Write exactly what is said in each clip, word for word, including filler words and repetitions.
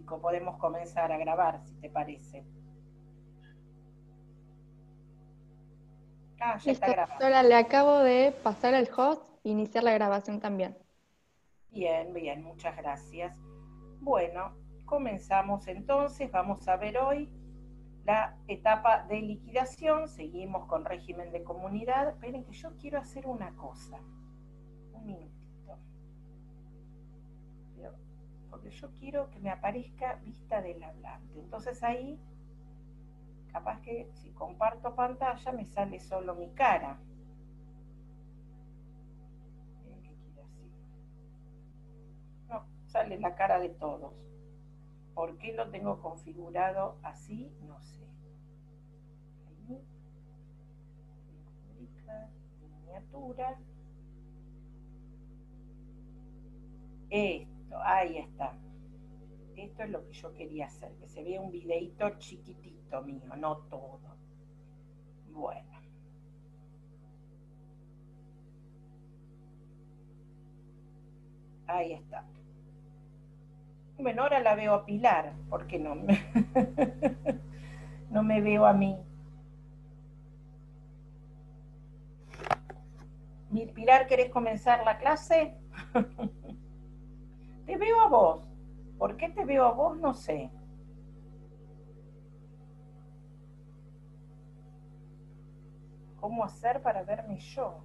jurídico. Podemos comenzar a grabar, si te parece. Ah, ya está Listo, grabado. doctora, le acabo de pasar el host e iniciar la grabación también. Bien, bien, muchas gracias. Bueno, comenzamos entonces. Vamos a ver hoy la etapa de liquidación. Seguimos con régimen de comunidad. Esperen que yo quiero hacer una cosa. Un minutito. Porque yo quiero que me aparezca vista del hablante. Entonces ahí, capaz que si comparto pantalla me sale solo mi cara. No, sale la cara de todos. ¿Por qué lo tengo configurado así? No sé. Ahí. Miniatura. Esto, ahí está. Esto es lo que yo quería hacer, que se vea un videito chiquitito mío, no todo. Bueno. Ahí está. Bueno, ahora la veo a Pilar, ¿por qué no? No me veo a mí. Pilar, ¿querés comenzar la clase? Te veo a vos. ¿Por qué te veo a vos? No sé. ¿Cómo hacer para verme yo?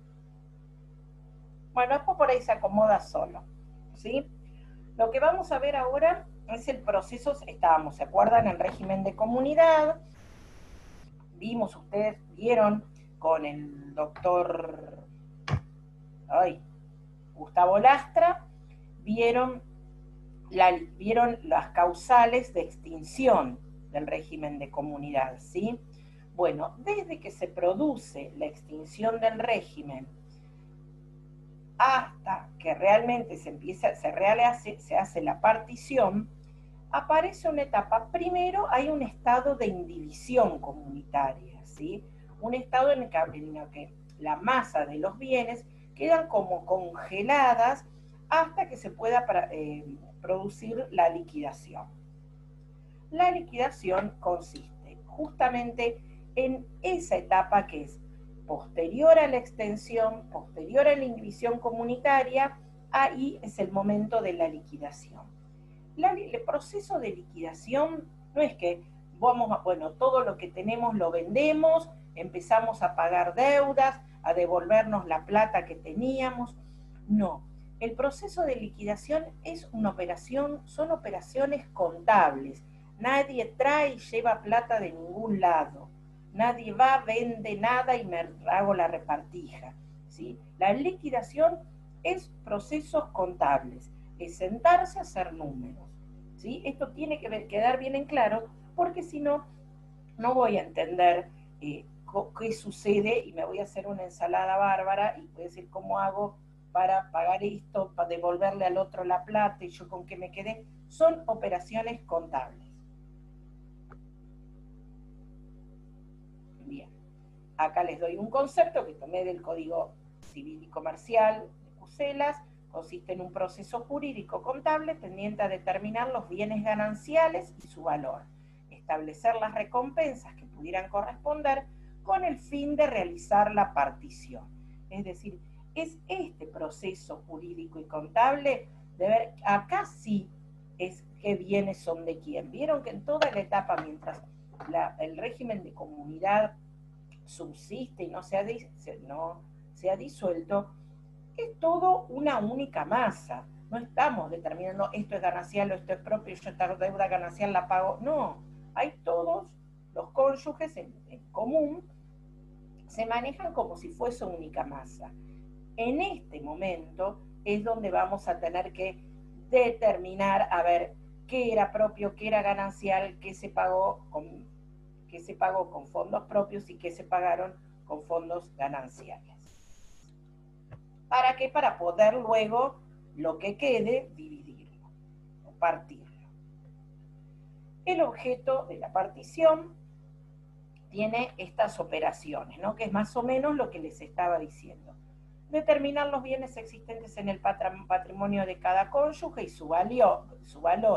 Bueno, después por ahí se acomoda solo, ¿sí? Lo que vamos a ver ahora es el proceso, estábamos, ¿se acuerdan? En régimen de comunidad. Vimos, ustedes vieron con el doctor ay, Gustavo Lastra, vieron, la, vieron las causales de extinción del régimen de comunidad, ¿sí? Bueno, desde que se produce la extinción del régimen hasta que realmente se empieza, se, rehace, se hace la partición, aparece una etapa. Primero hay un estado de indivisión comunitaria, ¿sí? Un estado en el que, en el que la masa de los bienes quedan como congeladas hasta que se pueda eh, producir la liquidación. La liquidación consiste justamente en esa etapa que es posterior a la extensión, posterior a la indivisión comunitaria, ahí es el momento de la liquidación. La, el proceso de liquidación no es que vamos a, bueno, todo lo que tenemos lo vendemos, empezamos a pagar deudas, a devolvernos la plata que teníamos. No, el proceso de liquidación es una operación, son operaciones contables. Nadie trae y lleva plata de ningún lado. Nadie va, vende nada y me hago la repartija, ¿sí? La liquidación es procesos contables, es sentarse a hacer números, ¿sí? Esto tiene que ver, quedar bien en claro, porque si no, no voy a entender eh, qué sucede y me voy a hacer una ensalada bárbara y voy a decir cómo hago para pagar esto, para devolverle al otro la plata y yo con qué me quedé. Son operaciones contables. Bien, acá les doy un concepto que tomé del Código Civil y Comercial de Bruselas. Consiste en un proceso jurídico contable tendiente a determinar los bienes gananciales y su valor, establecer las recompensas que pudieran corresponder con el fin de realizar la partición. Es decir, es este proceso jurídico y contable de ver, acá sí es qué bienes son de quién. Vieron que en toda la etapa, mientras la, el régimen de comunidad subsiste y no se ha, no se ha disuelto, es todo una única masa. No estamos determinando esto es ganancial o esto es propio, yo esta deuda ganancial la pago. No, hay todos los cónyuges en, en común, se manejan como si fuese única masa. En este momento es donde vamos a tener que determinar, a ver, qué era propio, qué era ganancial, qué se pagó con, qué se pagó con fondos propios y qué se pagaron con fondos gananciales. ¿Para qué? Para poder luego, lo que quede, dividirlo o partirlo. El objeto de la partición tiene estas operaciones, ¿no? Que es más o menos lo que les estaba diciendo. Determinar los bienes existentes en el patrimonio de cada cónyuge y su, valio, su valor.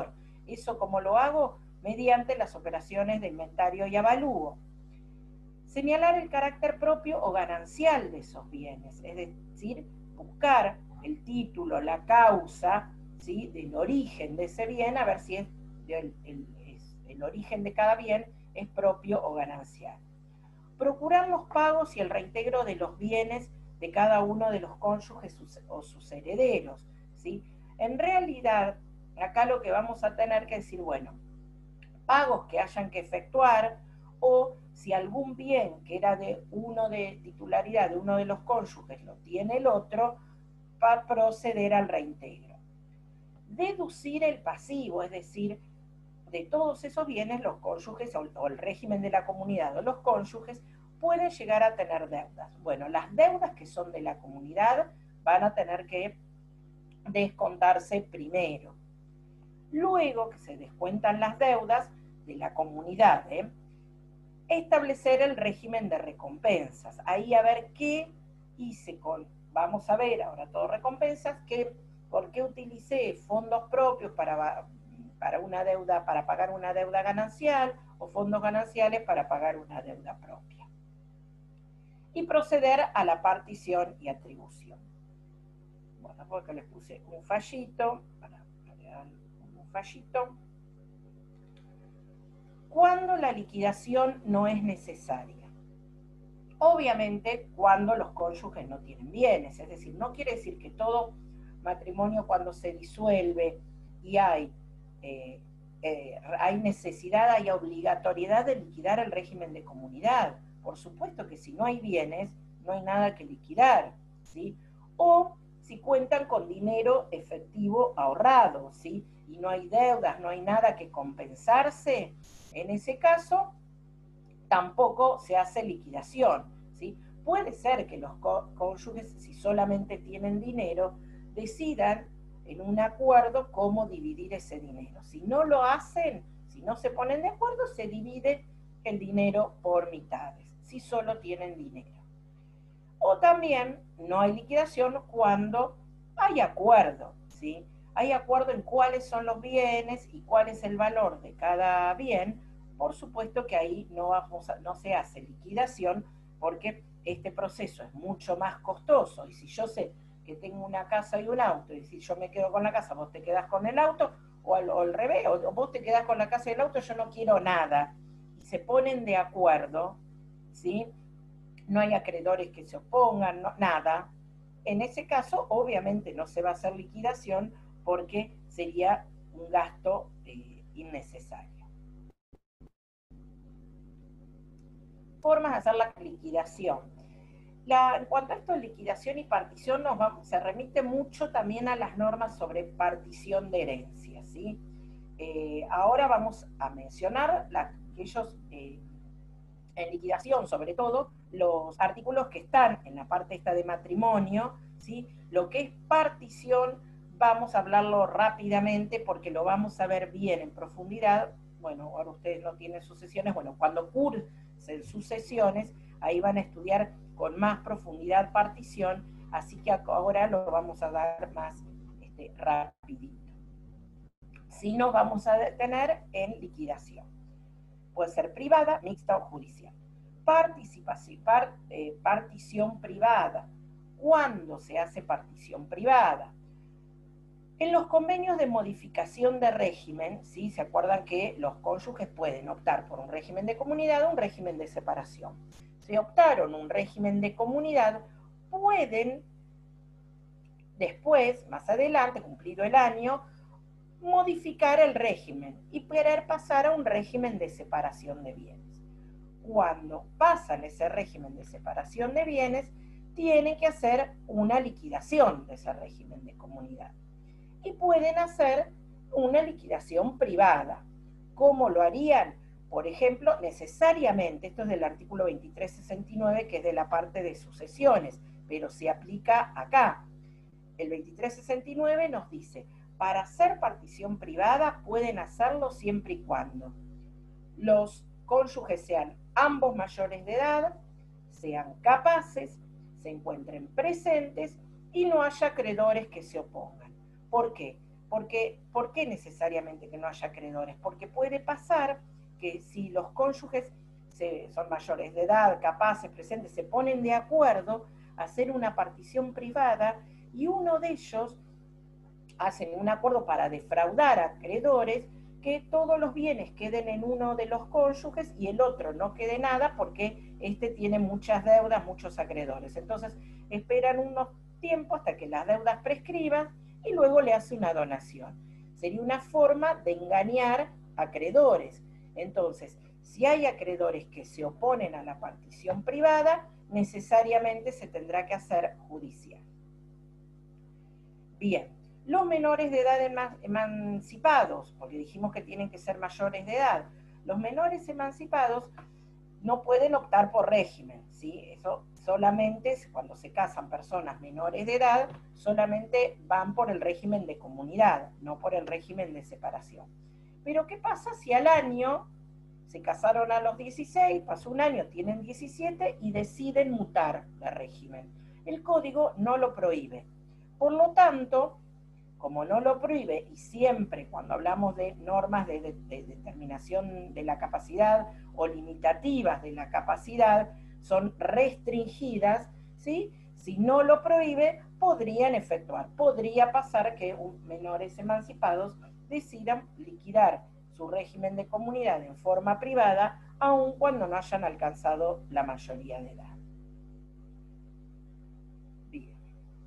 ¿Eso cómo lo hago? Mediante las operaciones de inventario y avalúo. Señalar el carácter propio o ganancial de esos bienes, es decir, buscar el título, la causa, ¿sí?, del origen de ese bien, a ver si es el, el, es el origen de cada bien es propio o ganancial. Procurar los pagos y el reintegro de los bienes de cada uno de los cónyuges o sus herederos, ¿sí? En realidad, acá lo que vamos a tener que decir, bueno, pagos que hayan que efectuar, o si algún bien que era de uno de titularidad de uno de los cónyuges lo tiene el otro, para proceder al reintegro. Deducir el pasivo, es decir, de todos esos bienes los cónyuges o, o el régimen de la comunidad o los cónyuges pueden llegar a tener deudas. Bueno, las deudas que son de la comunidad van a tener que descontarse primero. Luego que se descuentan las deudas de la comunidad, ¿eh? establecer el régimen de recompensas. Ahí a ver qué hice con, vamos a ver ahora todo recompensas, que, por qué utilicé fondos propios para, para una deuda, para pagar una deuda ganancial, o fondos gananciales para pagar una deuda propia. Y proceder a la partición y atribución. Bueno, porque les puse un fallito, para, para un fallito. ¿Cuándo la liquidación no es necesaria? Obviamente cuando los cónyuges no tienen bienes, es decir, no quiere decir que todo matrimonio cuando se disuelve y hay, eh, eh, hay necesidad, hay obligatoriedad de liquidar el régimen de comunidad. Por supuesto que si no hay bienes, no hay nada que liquidar, ¿sí? O si cuentan con dinero efectivo ahorrado, ¿sí? Y no hay deudas, no hay nada que compensarse, en ese caso tampoco se hace liquidación, ¿sí? Puede ser que los cónyuges, si solamente tienen dinero, decidan en un acuerdo cómo dividir ese dinero. Si no lo hacen, si no se ponen de acuerdo, se divide el dinero por mitades, si solo tienen dinero. O también no hay liquidación cuando hay acuerdo, ¿sí? Hay acuerdo en cuáles son los bienes y cuál es el valor de cada bien. Por supuesto que ahí no, vamos a, no se hace liquidación porque este proceso es mucho más costoso. Y si yo sé que tengo una casa y un auto, y si yo me quedo con la casa, vos te quedás con el auto, o al, o al revés, o vos te quedás con la casa y el auto, yo no quiero nada. Y se ponen de acuerdo, ¿sí? No hay acreedores que se opongan, no, nada. En ese caso, obviamente no se va a hacer liquidación porque sería un gasto eh, innecesario. Formas de hacer la liquidación. La, en cuanto a esto de liquidación y partición, nos vamos, se remite mucho también a las normas sobre partición de herencia, ¿sí? Eh, ahora vamos a mencionar la, aquellos, eh, en liquidación, sobre todo, los artículos que están en la parte esta de matrimonio, ¿sí? Lo que es partición, vamos a hablarlo rápidamente porque lo vamos a ver bien en profundidad. Bueno, ahora ustedes no tienen sucesiones, bueno, cuando cursen sucesiones, ahí van a estudiar con más profundidad partición, así que ahora lo vamos a dar más este, rapidito. Si nos vamos a detener en liquidación. Puede ser privada, mixta o judicial. Participación, par, eh, partición privada. ¿Cuándo se hace partición privada? En los convenios de modificación de régimen, ¿sí? Se acuerdan que los cónyuges pueden optar por un régimen de comunidad o un régimen de separación. Si optaron un régimen de comunidad, pueden después, más adelante, cumplido el año, modificar el régimen y querer pasar a un régimen de separación de bienes. Cuando pasan ese régimen de separación de bienes, tienen que hacer una liquidación de ese régimen de comunidad. Y pueden hacer una liquidación privada. ¿Cómo lo harían? Por ejemplo, necesariamente, esto es del artículo veintitrés sesenta y nueve, que es de la parte de sucesiones, pero se aplica acá. El veintitrés sesenta y nueve nos dice, para hacer partición privada pueden hacerlo siempre y cuando los cónyuges sean ambos mayores de edad, sean capaces, se encuentren presentes y no haya acreedores que se opongan. ¿Por qué? Porque, ¿por qué necesariamente que no haya acreedores? Porque puede pasar que si los cónyuges se, son mayores de edad, capaces, presentes, se ponen de acuerdo a hacer una partición privada y uno de ellos hacen un acuerdo para defraudar a acreedores, que todos los bienes queden en uno de los cónyuges y el otro no quede nada porque este tiene muchas deudas, muchos acreedores. Entonces esperan unos tiempos hasta que las deudas prescriban y luego le hace una donación. Sería una forma de engañar acreedores. Entonces, si hay acreedores que se oponen a la partición privada, necesariamente se tendrá que hacer judicial. Bien, los menores de edad emancipados, porque dijimos que tienen que ser mayores de edad, los menores emancipados no pueden optar por régimen, ¿sí? Eso solamente cuando se casan personas menores de edad, solamente van por el régimen de comunidad, no por el régimen de separación. Pero ¿qué pasa si al año se casaron a los dieciséis, pasó un año, tienen diecisiete y deciden mutar de régimen? El código no lo prohíbe. Por lo tanto, como no lo prohíbe, y siempre cuando hablamos de normas de, de, de determinación de la capacidad o limitativas de la capacidad, son restringidas, ¿sí? Si no lo prohíbe, podrían efectuar. Podría pasar que un, menores emancipados decidan liquidar su régimen de comunidad en forma privada, aun cuando no hayan alcanzado la mayoría de edad. Bien.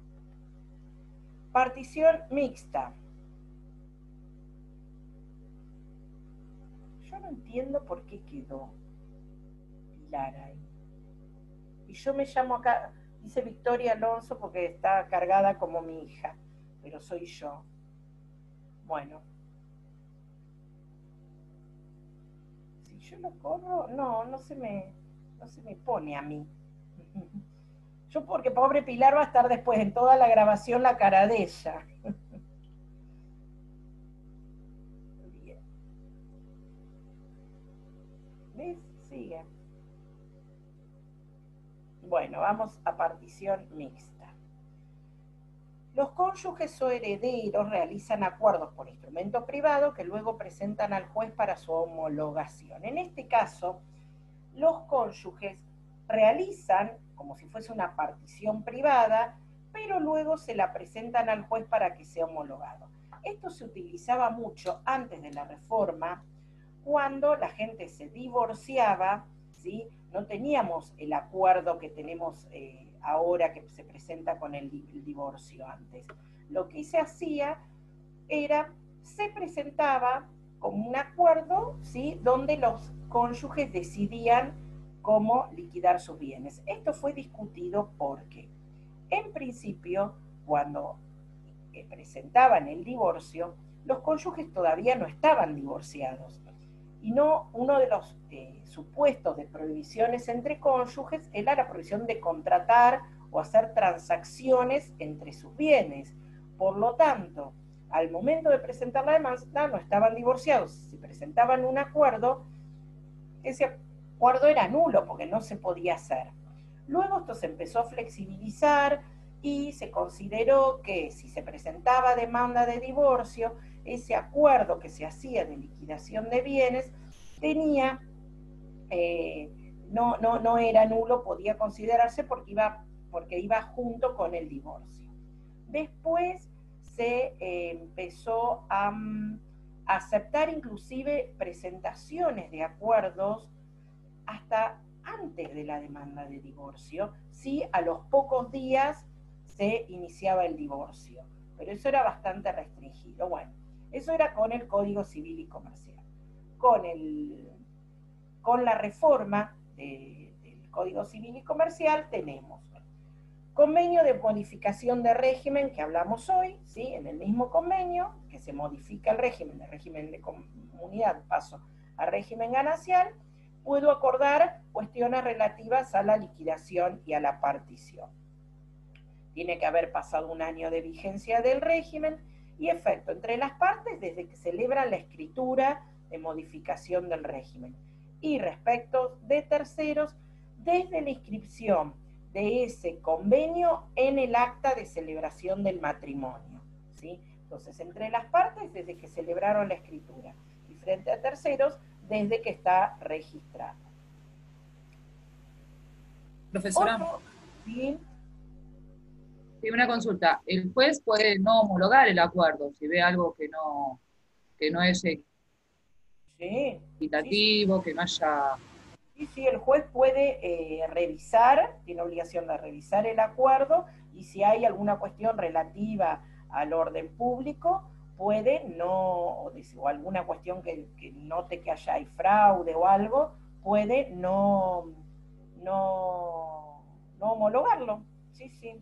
Partición mixta. Yo no entiendo por qué quedó Pilar ahí. Y yo me llamo acá, dice Victoria Alonso, porque está cargada como mi hija, pero soy yo. Bueno. Si yo lo corro, no, no se me, no se me pone a mí. Yo porque pobre Pilar va a estar después en toda la grabación la cara de ella. Bien. ¿Ves? Sigue. Bueno, vamos a partición mixta. Los cónyuges o herederos realizan acuerdos por instrumento privado que luego presentan al juez para su homologación. En este caso, los cónyuges realizan como si fuese una partición privada, pero luego se la presentan al juez para que sea homologado. Esto se utilizaba mucho antes de la reforma, cuando la gente se divorciaba, ¿sí? No teníamos el acuerdo que tenemos eh, ahora que se presenta con el, el divorcio antes. Lo que se hacía era, se presentaba como un acuerdo, ¿sí? Donde los cónyuges decidían cómo liquidar sus bienes. Esto fue discutido porque, en principio, cuando eh, presentaban el divorcio, los cónyuges todavía no estaban divorciados. Y no, uno de los eh, supuestos de prohibiciones entre cónyuges era la prohibición de contratar o hacer transacciones entre sus bienes. Por lo tanto, al momento de presentar la demanda, no estaban divorciados. Si presentaban un acuerdo, ese acuerdo era nulo porque no se podía hacer. Luego esto se empezó a flexibilizar y se consideró que si se presentaba demanda de divorcio, ese acuerdo que se hacía de liquidación de bienes tenía, eh, no, no, no era nulo, podía considerarse porque iba, porque iba junto con el divorcio. Después se eh, empezó a, a aceptar inclusive presentaciones de acuerdos hasta antes de la demanda de divorcio, si a los pocos días se iniciaba el divorcio. Pero eso era bastante restringido. Bueno, eso era con el Código Civil y Comercial. Con, el, con la reforma de, del Código Civil y Comercial tenemos convenio de modificación de régimen que hablamos hoy, ¿sí? En el mismo convenio, que se modifica el régimen, el régimen de comunidad, paso a régimen ganancial, puedo acordar cuestiones relativas a la liquidación y a la partición. Tiene que haber pasado un año de vigencia del régimen y efecto entre las partes desde que celebra la escritura de modificación del régimen. Y respecto de terceros, desde la inscripción de ese convenio en el acta de celebración del matrimonio, ¿sí? Entonces, entre las partes, desde que celebraron la escritura, y frente a terceros, desde que está registrado. Profesora, Otro, ¿sí? Sí, una consulta. El juez puede no homologar el acuerdo si ve algo que no, que no es Sí, sí, equitativo, que no haya... sí, sí, el juez puede eh, revisar, tiene obligación de revisar el acuerdo, y si hay alguna cuestión relativa al orden público, puede no, o, o alguna cuestión que, que note que haya hay fraude o algo, puede no, no, no homologarlo. Sí, sí.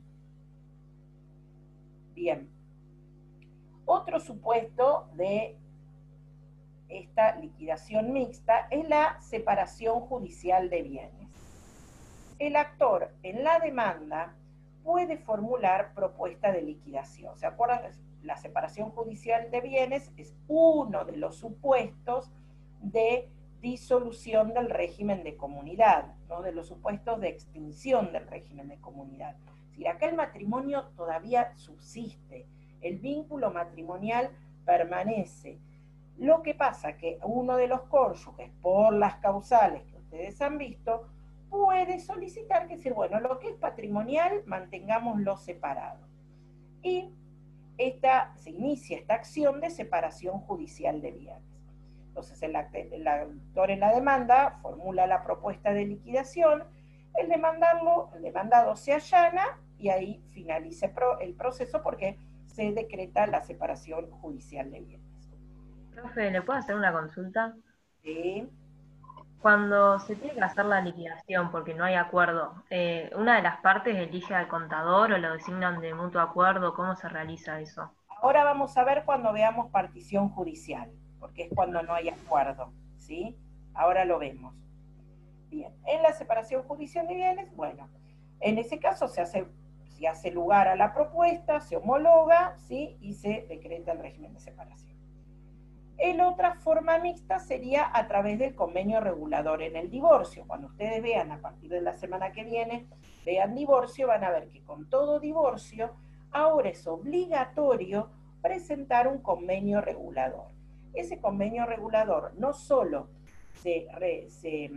Bien. Otro supuesto de esta liquidación mixta es la separación judicial de bienes. El actor en la demanda puede formular propuesta de liquidación. ¿Se acuerdan? La separación judicial de bienes es uno de los supuestos de disolución del régimen de comunidad, ¿no? De los supuestos de extinción del régimen de comunidad. Es decir, acá el matrimonio todavía subsiste, el vínculo matrimonial permanece. Lo que pasa que uno de los cónyuges, por las causales que ustedes han visto, puede solicitar que decir, bueno, lo que es patrimonial, mantengámoslo separado. Y esta, se inicia esta acción de separación judicial de bienes. Entonces, el, el actor en la demanda formula la propuesta de liquidación, el, demandarlo, el demandado se allana y ahí finaliza el proceso porque se decreta la separación judicial de bienes. Profe, ¿le puedo hacer una consulta? Sí. Cuando se tiene que hacer la liquidación porque no hay acuerdo, eh, ¿una de las partes elige al contador o lo designan de mutuo acuerdo? ¿Cómo se realiza eso? Ahora vamos a ver cuando veamos partición judicial, porque es cuando no hay acuerdo, ¿sí? Ahora lo vemos. Bien, en la separación judicial de bienes, bueno, en ese caso se hace, se hace lugar a la propuesta, se homologa, ¿sí? Y se decreta el régimen de separación. En otra forma mixta sería a través del convenio regulador en el divorcio. Cuando ustedes vean a partir de la semana que viene, vean divorcio, van a ver que con todo divorcio, ahora es obligatorio presentar un convenio regulador. Ese convenio regulador no solo se, re, se,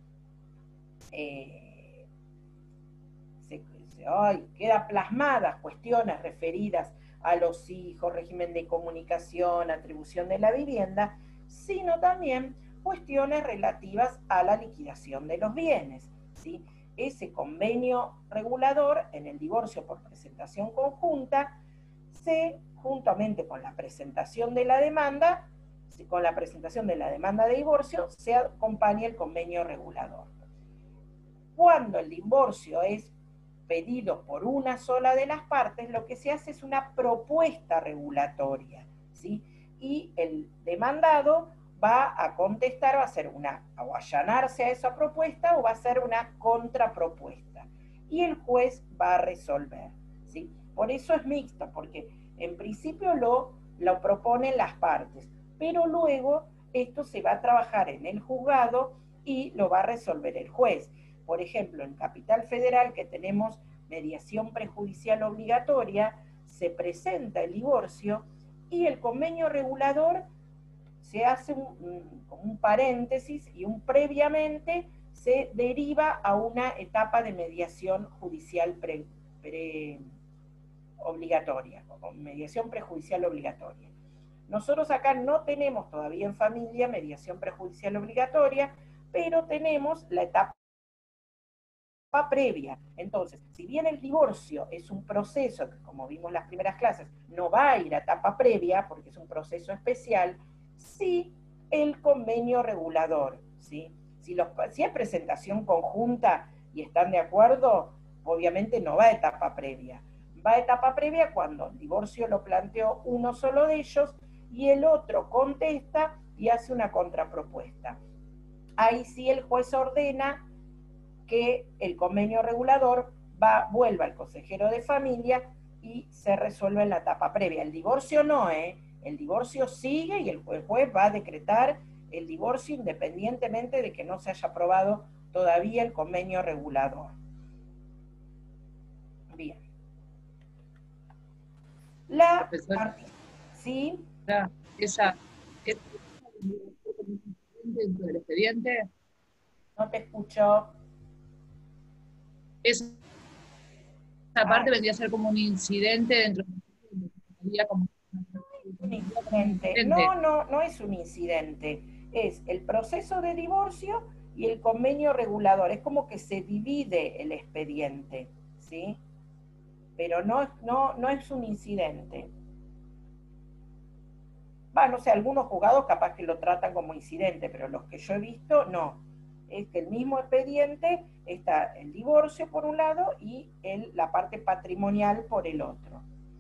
eh, se, se ay, queda plasmadas cuestiones referidas a los hijos, régimen de comunicación, atribución de la vivienda, sino también cuestiones relativas a la liquidación de los bienes, ¿sí? Ese convenio regulador en el divorcio por presentación conjunta se, juntamente con la presentación de la demanda, con la presentación de la demanda de divorcio, se acompaña el convenio regulador. Cuando el divorcio es pedido por una sola de las partes, lo que se hace es una propuesta regulatoria, ¿sí? Y el demandado va a contestar, va a hacer una, o allanarse a esa propuesta, o va a hacer una contrapropuesta. Y el juez va a resolver, ¿sí? Por eso es mixto, porque en principio lo, lo proponen las partes, pero luego esto se va a trabajar en el juzgado y lo va a resolver el juez. Por ejemplo, en Capital Federal, que tenemos mediación prejudicial obligatoria, se presenta el divorcio y el convenio regulador se hace un, un, un paréntesis y un previamente se deriva a una etapa de mediación judicial pre, pre, obligatoria, o mediación prejudicial obligatoria. Nosotros acá no tenemos todavía en familia mediación prejudicial obligatoria, pero tenemos la etapa previa. Entonces, si bien el divorcio es un proceso que, como vimos en las primeras clases, no va a ir a etapa previa porque es un proceso especial, sí el convenio regulador, ¿sí? Si, los, si hay presentación conjunta y están de acuerdo, obviamente no va a etapa previa. Va a etapa previa cuando el divorcio lo planteó uno solo de ellos y el otro contesta y hace una contrapropuesta. Ahí sí el juez ordena que el convenio regulador va, vuelva al consejero de familia y se resuelve en la etapa previa. El divorcio no, ¿eh? El divorcio sigue y el juez, juez va a decretar el divorcio independientemente de que no se haya aprobado todavía el convenio regulador. Bien. La Profesor, ¿sí? Claro, esa, esa dentro del expediente, No te escucho. esa Ay, parte vendría a ser como un incidente dentro del expediente, como un como un incidente. No, incidente. no, no es un incidente. Es el proceso de divorcio y el convenio regulador. Es como que se divide el expediente, ¿sí? Pero no, no, no es un incidente. Va, no sé, algunos juzgados capaz que lo tratan como incidente, pero los que yo he visto, no. Es que el mismo expediente está el divorcio por un lado y el, la parte patrimonial por el otro.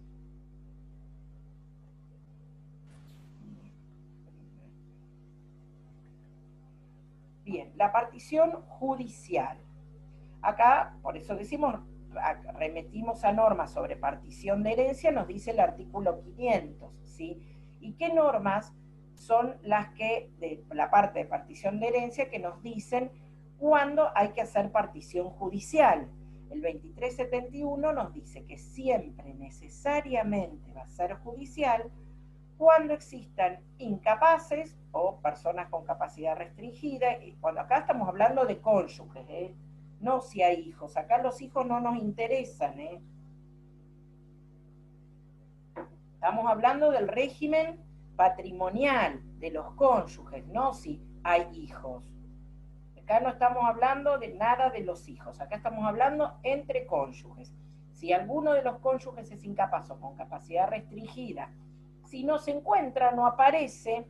Bien, la partición judicial. Acá, por eso decimos, remetimos a normas sobre partición de herencia, nos dice el artículo quinientos, ¿sí? ¿Y qué normas son las que, de la parte de partición de herencia, que nos dicen cuándo hay que hacer partición judicial? El veintitrés setenta y uno nos dice que siempre necesariamente va a ser judicial cuando existan incapaces o personas con capacidad restringida, y cuando acá estamos hablando de cónyuges, ¿eh? No si hay hijos, acá los hijos no nos interesan, ¿eh? Estamos hablando del régimen patrimonial de los cónyuges, no si hay hijos. Acá no estamos hablando de nada de los hijos, acá estamos hablando entre cónyuges. Si alguno de los cónyuges es incapaz o con capacidad restringida, si no se encuentra, no aparece,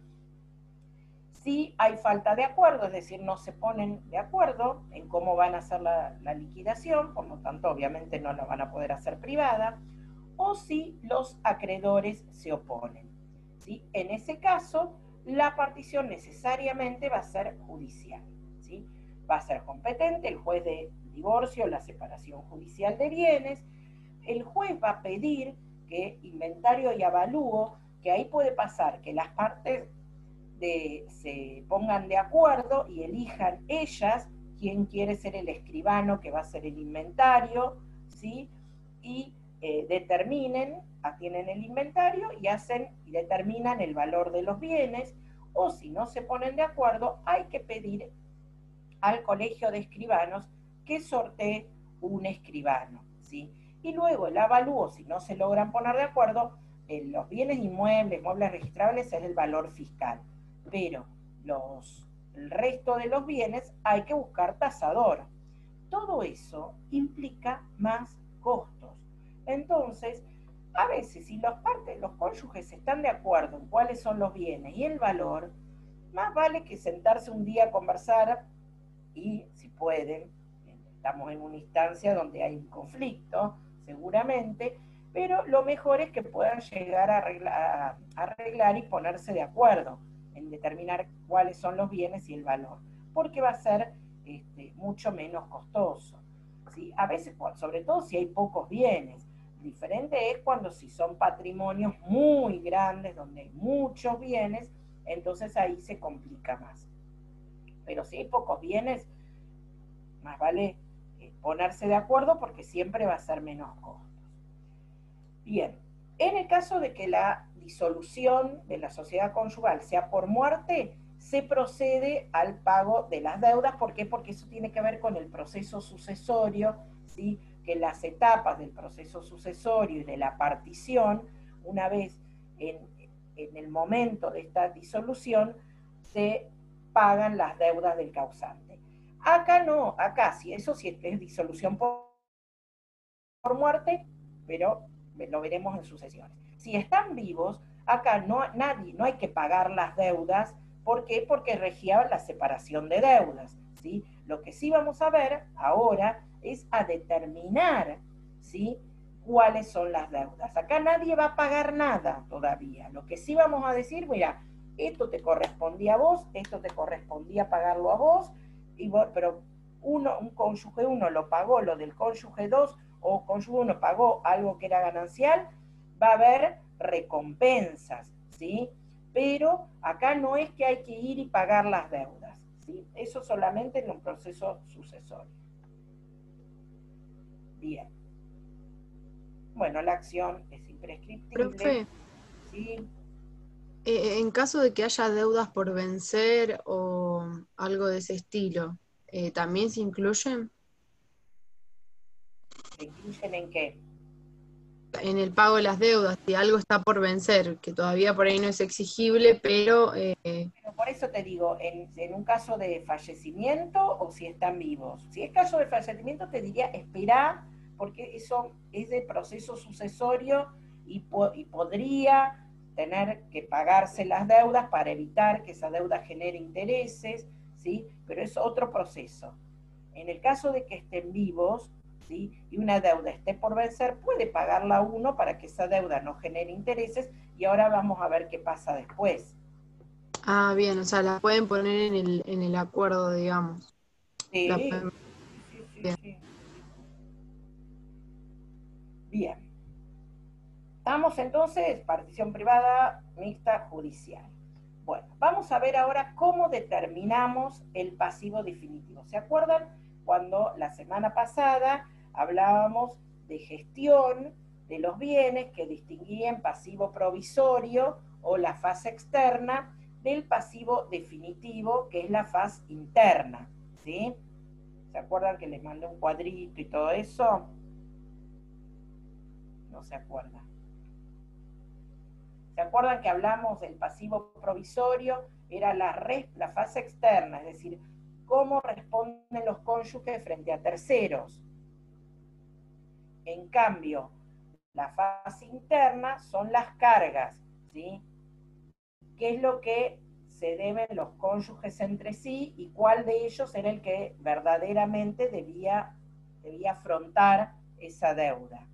si hay falta de acuerdo, es decir, no se ponen de acuerdo en cómo van a hacer la, la liquidación, por lo tanto, obviamente no la van a poder hacer privada, o si los acreedores se oponen, ¿sí? En ese caso, la partición necesariamente va a ser judicial, ¿sí? Va a ser competente el juez de divorcio, la separación judicial de bienes. El juez va a pedir que inventario y avalúo, que ahí puede pasar que las partes de, se pongan de acuerdo y elijan ellas quién quiere ser el escribano que va a hacer el inventario, ¿sí? Y eh, determinen, tienen el inventario y hacen y determinan el valor de los bienes, o si no se ponen de acuerdo, hay que pedir al colegio de escribanos que sortee un escribano, ¿sí? Y luego el avalúo, si no se logran poner de acuerdo, en los bienes inmuebles, muebles registrables es el valor fiscal, pero los, el resto de los bienes hay que buscar tasador. Todo eso implica más costos. Entonces, a veces, si los partes, los cónyuges están de acuerdo en cuáles son los bienes y el valor, más vale que sentarse un día a conversar y, si pueden, estamos en una instancia donde hay un conflicto, seguramente, pero lo mejor es que puedan llegar a arreglar, a arreglar y ponerse de acuerdo en determinar cuáles son los bienes y el valor, porque va a ser este, mucho menos costoso, ¿sí? A veces, sobre todo si hay pocos bienes. Diferente es cuando si son patrimonios muy grandes, donde hay muchos bienes, entonces ahí se complica más. Pero si hay pocos bienes, más vale eh, ponerse de acuerdo porque siempre va a ser menos costos. Bien, en el caso de que la disolución de la sociedad conyugal sea por muerte, se procede al pago de las deudas. ¿Por qué? Porque eso tiene que ver con el proceso sucesorio, ¿sí? Que las etapas del proceso sucesorio y de la partición, una vez en, en el momento de esta disolución, se pagan las deudas del causante. Acá no, acá sí, eso sí es disolución por, por muerte, pero lo veremos en sucesiones. Si están vivos, acá no, nadie, no hay que pagar las deudas. ¿Por qué? Porque regía la separación de deudas, ¿sí? Lo que sí vamos a ver ahora es a determinar, ¿sí?, cuáles son las deudas. Acá nadie va a pagar nada todavía. Lo que sí vamos a decir, mira, esto te correspondía a vos, esto te correspondía pagarlo a vos, y vos, pero uno, un cónyuge uno lo pagó lo del cónyuge dos, o cónyuge uno pagó algo que era ganancial, va a haber recompensas, ¿sí? Pero acá no es que hay que ir y pagar las deudas, ¿sí? Eso solamente en un proceso sucesorio. Bien. Bueno, la acción es imprescriptible. Profe, ¿Sí? Eh, en caso de que haya deudas por vencer o algo de ese estilo, eh, ¿también se incluyen ¿Se incluyen en qué? en el pago de las deudas? Si algo está por vencer, que todavía por ahí no es exigible, pero eh, Pero por eso te digo, en, en un caso de fallecimiento o si están vivos. Si es caso de fallecimiento, te diría espera, porque eso es de proceso sucesorio y, po y podría tener que pagarse las deudas para evitar que esa deuda genere intereses, ¿sí? Pero es otro proceso. En el caso de que estén vivos, ¿sí? Y una deuda esté por vencer, puede pagarla uno para que esa deuda no genere intereses y ahora vamos a ver qué pasa después. ah, bien, o sea, la pueden poner en el, en el acuerdo, digamos. La Sí, pueden- sí, sí, bien. sí. Bien. Estamos entonces, partición privada, mixta, judicial. Bueno, vamos a ver ahora cómo determinamos el pasivo definitivo. ¿Se acuerdan cuando la semana pasada hablábamos de gestión de los bienes que distinguían pasivo provisorio o la fase externa del pasivo definitivo, que es la fase interna? ¿Sí? ¿Se acuerdan que les mandé un cuadrito y todo eso? No se acuerdan. ¿Se acuerdan que hablamos del pasivo provisorio? Era la, res, la fase externa, es decir, cómo responden los cónyuges frente a terceros. En cambio, la fase interna son las cargas, ¿sí? ¿Qué es lo que se deben los cónyuges entre sí y cuál de ellos era el que verdaderamente debía, debía afrontar esa deuda?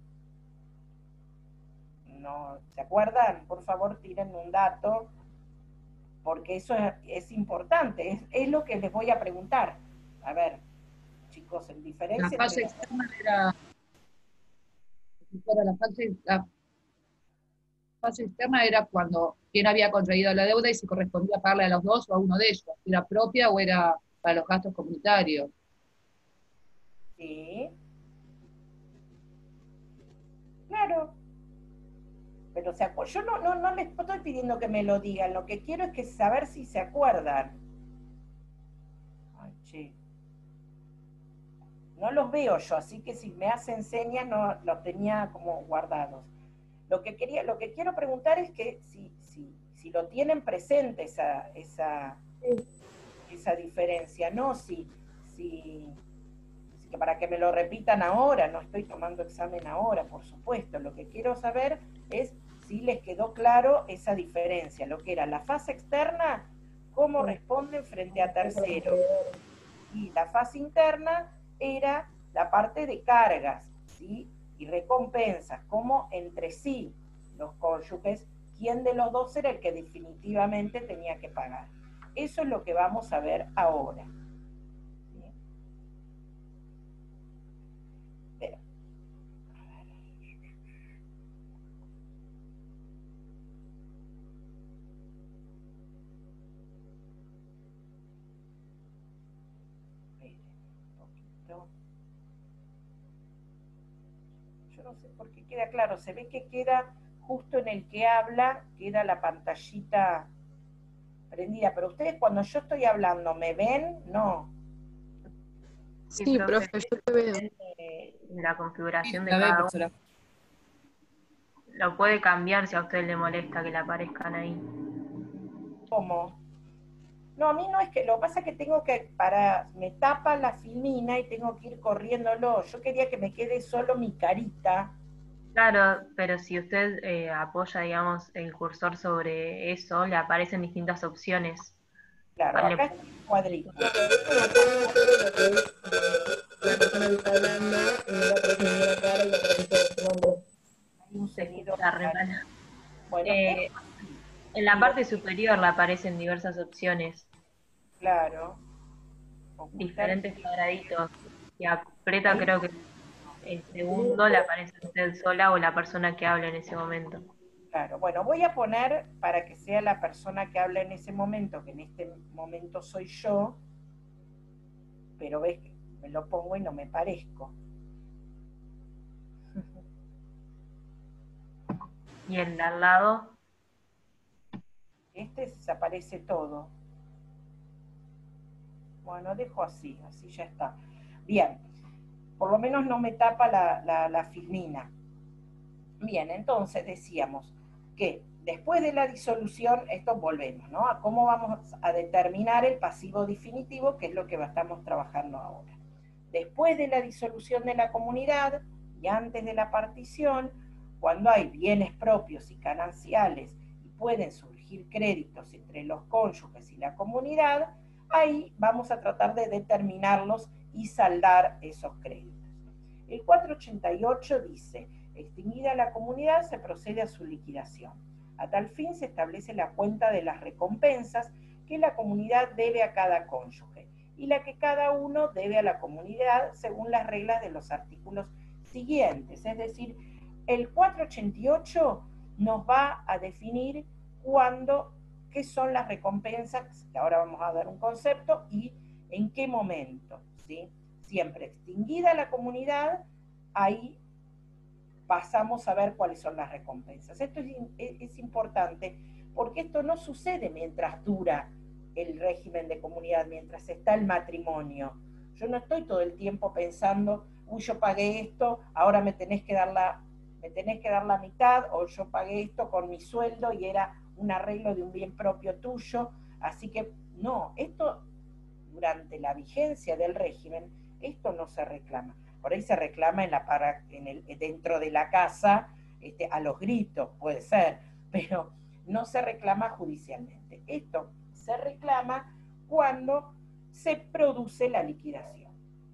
No, ¿se acuerdan? Por favor, tiren un dato, porque eso es, es importante, es, es, lo que les voy a preguntar. A ver, chicos, en La diferencia fase entre los... externa era, la fase, la fase externa era cuando quien había contraído la deuda y se correspondía pagarle a los dos o a uno de ellos. ¿Era propia o era para los gastos comunitarios? Sí, claro. Pero se acu- yo no, no, no les estoy pidiendo que me lo digan, lo que quiero es que saber si se acuerdan. Ay, che. No los veo yo, así que si me hacen señas no los tenía como guardados. Lo que, quería, lo que quiero preguntar es que si, si, si lo tienen presente esa, esa, esa diferencia, no si, si, si, para que me lo repitan ahora, no estoy tomando examen ahora, por supuesto. Lo que quiero saber es si les quedó claro esa diferencia, lo que era la fase externa, cómo responden frente a terceros. Y la fase interna era la parte de cargas, ¿sí? Y recompensas, como entre sí los cónyuges, quién de los dos era el que definitivamente tenía que pagar. Eso es lo que vamos a ver ahora. ¿Sí? Pero, yo no sé por qué queda claro, se ve que queda justo en el que habla, queda la pantallita prendida, pero ustedes cuando yo estoy hablando, ¿me ven? No. Sí, Sí, profe, profe, yo te veo. depende de la configuración de La ve, cada uno. profesora. Lo puede cambiar si a usted le molesta que le aparezcan ahí. ¿Cómo? No, a mí no es que, lo que pasa es que tengo que, para, me tapa la filmina y tengo que ir corriéndolo. Yo quería que me quede solo mi carita. Claro, pero si usted eh, apoya, digamos, el cursor sobre eso, le aparecen distintas opciones. Claro, ¿Cuál le acá está el cuadrito. La persona que está hablando y no le aparece ninguna cara y le aparece su nombre. Hay un se sonido. escucha re mal? Bueno, Eh, es así. en la Y lo- parte superior le aparecen diversas opciones, claro, ocultar diferentes video. cuadraditos. Si aprieta, Ahí, creo que el segundo le aparece a usted sola o la persona que habla en ese momento. claro. Bueno, voy a poner para que sea la persona que habla en ese momento, que en este momento soy yo, pero ves que me lo pongo y no me parezco. Y el de al lado, este desaparece todo. Bueno, dejo así, así ya está. Bien, por lo menos no me tapa la, la, la filmina. Bien, entonces decíamos que después de la disolución, esto volvemos, ¿no? A cómo vamos a determinar el pasivo definitivo, que es lo que estamos trabajando ahora. Después de la disolución de la comunidad y antes de la partición, cuando hay bienes propios y gananciales y pueden surgir créditos entre los cónyuges y la comunidad, ahí vamos a tratar de determinarlos y saldar esos créditos. El cuatrocientos ochenta y ocho dice, extinguida la comunidad se procede a su liquidación. A tal fin se establece la cuenta de las recompensas que la comunidad debe a cada cónyuge y la que cada uno debe a la comunidad según las reglas de los artículos siguientes. Es decir, el cuatrocientos ochenta y ocho nos va a definir cuándo, qué son las recompensas, que ahora vamos a dar un concepto, y en qué momento, ¿sí? Siempre extinguida la comunidad, ahí pasamos a ver cuáles son las recompensas. Esto es, es importante porque esto no sucede mientras dura el régimen de comunidad, mientras está el matrimonio. Yo no estoy todo el tiempo pensando, uy, yo pagué esto, ahora me tenés que dar la, me tenés que dar la mitad, o yo pagué esto con mi sueldo y era un arreglo de un bien propio tuyo. Así que no, esto durante la vigencia del régimen, esto no se reclama. Por ahí se reclama en la para, en el, dentro de la casa, este, a los gritos, puede ser, pero no se reclama judicialmente. Esto se reclama cuando se produce la liquidación.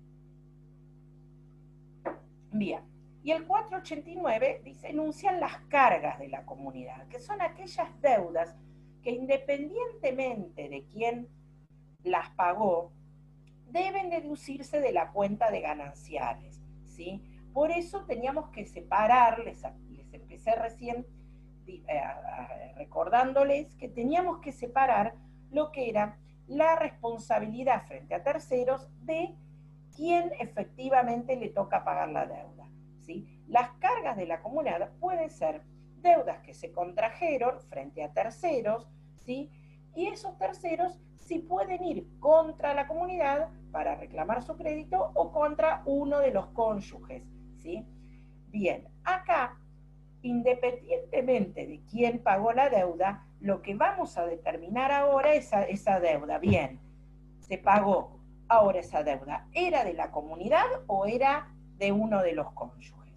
Bien, y el cuatrocientos ochenta y nueve dice, enuncian las cargas de la comunidad, que son aquellas deudas que independientemente de quién las pagó, deben deducirse de la cuenta de gananciales, ¿sí? Por eso teníamos que separar, les, les empecé recién eh, recordándoles que teníamos que separar lo que era la responsabilidad frente a terceros de quién efectivamente le toca pagar la deuda, ¿sí? Las cargas de la comunidad pueden ser deudas que se contrajeron frente a terceros, ¿sí? Y esos terceros sí pueden ir contra la comunidad para reclamar su crédito o contra uno de los cónyuges, ¿sí? Bien, acá, independientemente de quién pagó la deuda, lo que vamos a determinar ahora es esa, esa deuda. Bien, se pagó. Ahora esa deuda, ¿era de la comunidad o era de uno de los cónyuges?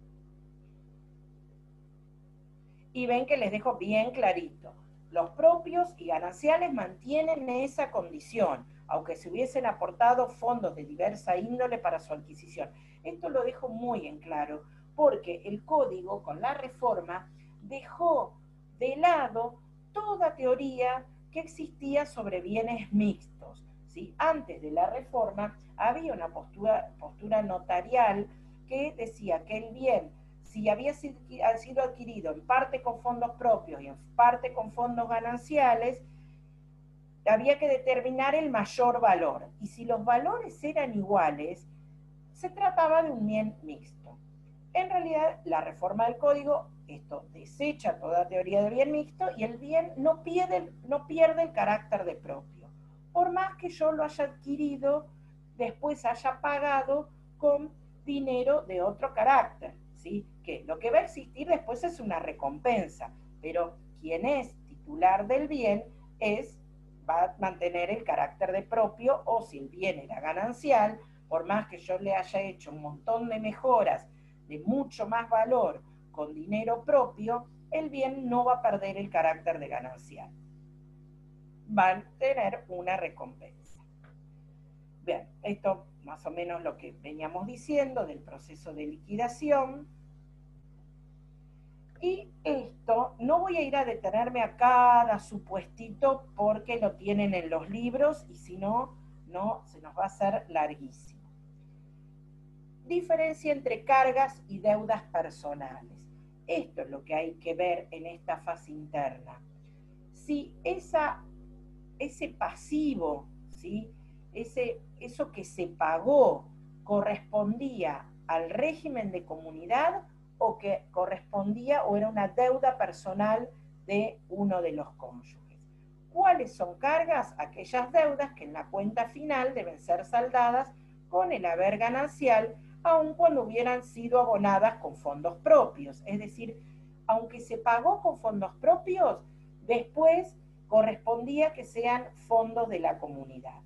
Y ven que les dejo bien clarito. Los propios y gananciales mantienen esa condición, aunque se hubiesen aportado fondos de diversa índole para su adquisición. Esto lo dejo muy en claro, porque el código, con la reforma, dejó de lado toda teoría que existía sobre bienes mixtos, ¿sí? Antes de la reforma había una postura, postura notarial que decía que el bien, si había sido adquirido en parte con fondos propios y en parte con fondos gananciales, había que determinar el mayor valor. Y si los valores eran iguales, se trataba de un bien mixto. En realidad, la reforma del código, esto desecha toda teoría de bien mixto y el bien no pierde, no pierde el carácter de propio. Por más que yo lo haya adquirido, después haya pagado con dinero de otro carácter, ¿sí? Que lo que va a existir después es una recompensa, pero quien es titular del bien es, va a mantener el carácter de propio, o si el bien era ganancial, por más que yo le haya hecho un montón de mejoras de mucho más valor con dinero propio, el bien no va a perder el carácter de ganancial. Va a tener una recompensa. Bien, esto más o menos lo que veníamos diciendo del proceso de liquidación. Y esto, no voy a ir a detenerme a cada supuestito porque lo tienen en los libros y si no, no, se nos va a hacer larguísimo. Diferencia entre cargas y deudas personales. Esto es lo que hay que ver en esta fase interna. Si esa, ese pasivo, ¿sí? Ese, eso que se pagó correspondía al régimen de comunidad o que correspondía o era una deuda personal de uno de los cónyuges. ¿Cuáles son cargas? Aquellas deudas que en la cuenta final deben ser saldadas con el haber ganancial, aun cuando hubieran sido abonadas con fondos propios. Es decir, aunque se pagó con fondos propios, después correspondía que sean fondos de la comunidad.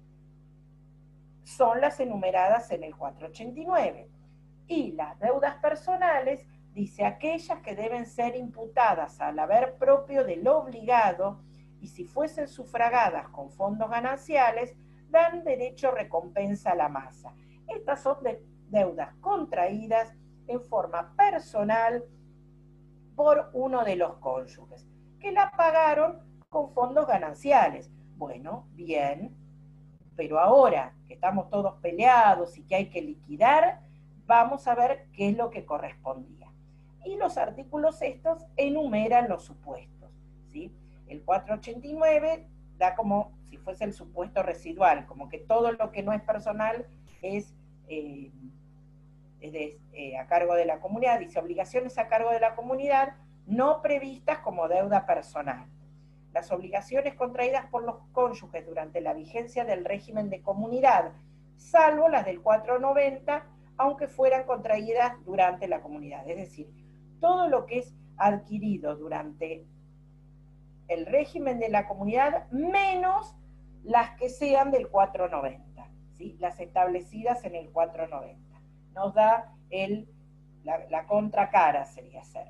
Son las enumeradas en el cuatrocientos ochenta y nueve. Y las deudas personales, dice, aquellas que deben ser imputadas al haber propio del obligado, y si fuesen sufragadas con fondos gananciales, dan derecho a recompensa a la masa. Estas son de deudas contraídas en forma personal por uno de los cónyuges, que la pagaron con fondos gananciales. Bueno, bien, pero ahora que estamos todos peleados y que hay que liquidar, vamos a ver qué es lo que correspondía. Y los artículos estos enumeran los supuestos, ¿sí? El cuatrocientos ochenta y nueve da como si fuese el supuesto residual, como que todo lo que no es personal es, eh, es de, eh, a cargo de la comunidad. Dice obligaciones a cargo de la comunidad no previstas como deuda personal. Las obligaciones contraídas por los cónyuges durante la vigencia del régimen de comunidad, salvo las del cuatrocientos noventa, aunque fueran contraídas durante la comunidad. Es decir, todo lo que es adquirido durante el régimen de la comunidad, menos las que sean del cuatrocientos noventa, ¿sí? Las establecidas en el cuatrocientos noventa. Nos da el, la, la contracara, sería ser.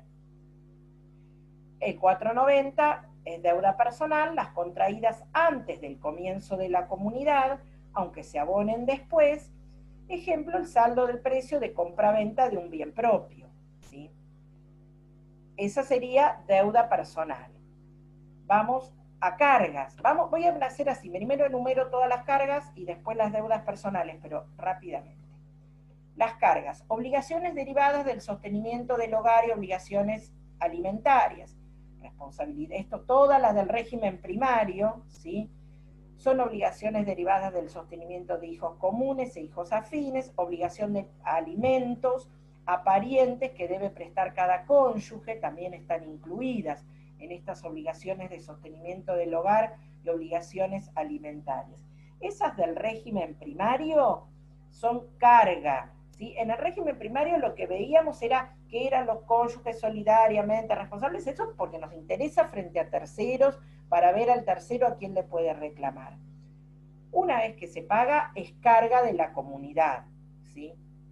El cuatrocientos noventa es deuda personal, las contraídas antes del comienzo de la comunidad, aunque se abonen después. Ejemplo, el saldo del precio de compra-venta de un bien propio, ¿sí? Esa sería deuda personal. Vamos a cargas. Vamos, voy a hacer así, primero enumero todas las cargas y después las deudas personales, pero rápidamente. Las cargas, obligaciones derivadas del sostenimiento del hogar y obligaciones alimentarias. Responsabilidad, esto todas las del régimen primario, ¿sí? Son obligaciones derivadas del sostenimiento de hijos comunes e hijos afines, obligación de alimentos a parientes que debe prestar cada cónyuge, también están incluidas en estas obligaciones de sostenimiento del hogar y obligaciones alimentarias. Esas del régimen primario son carga, ¿sí? En el régimen primario lo que veíamos era que eran los cónyuges solidariamente responsables, eso porque nos interesa frente a terceros, para ver al tercero a quién le puede reclamar. Una vez que se paga, es carga de la comunidad, ¿sí?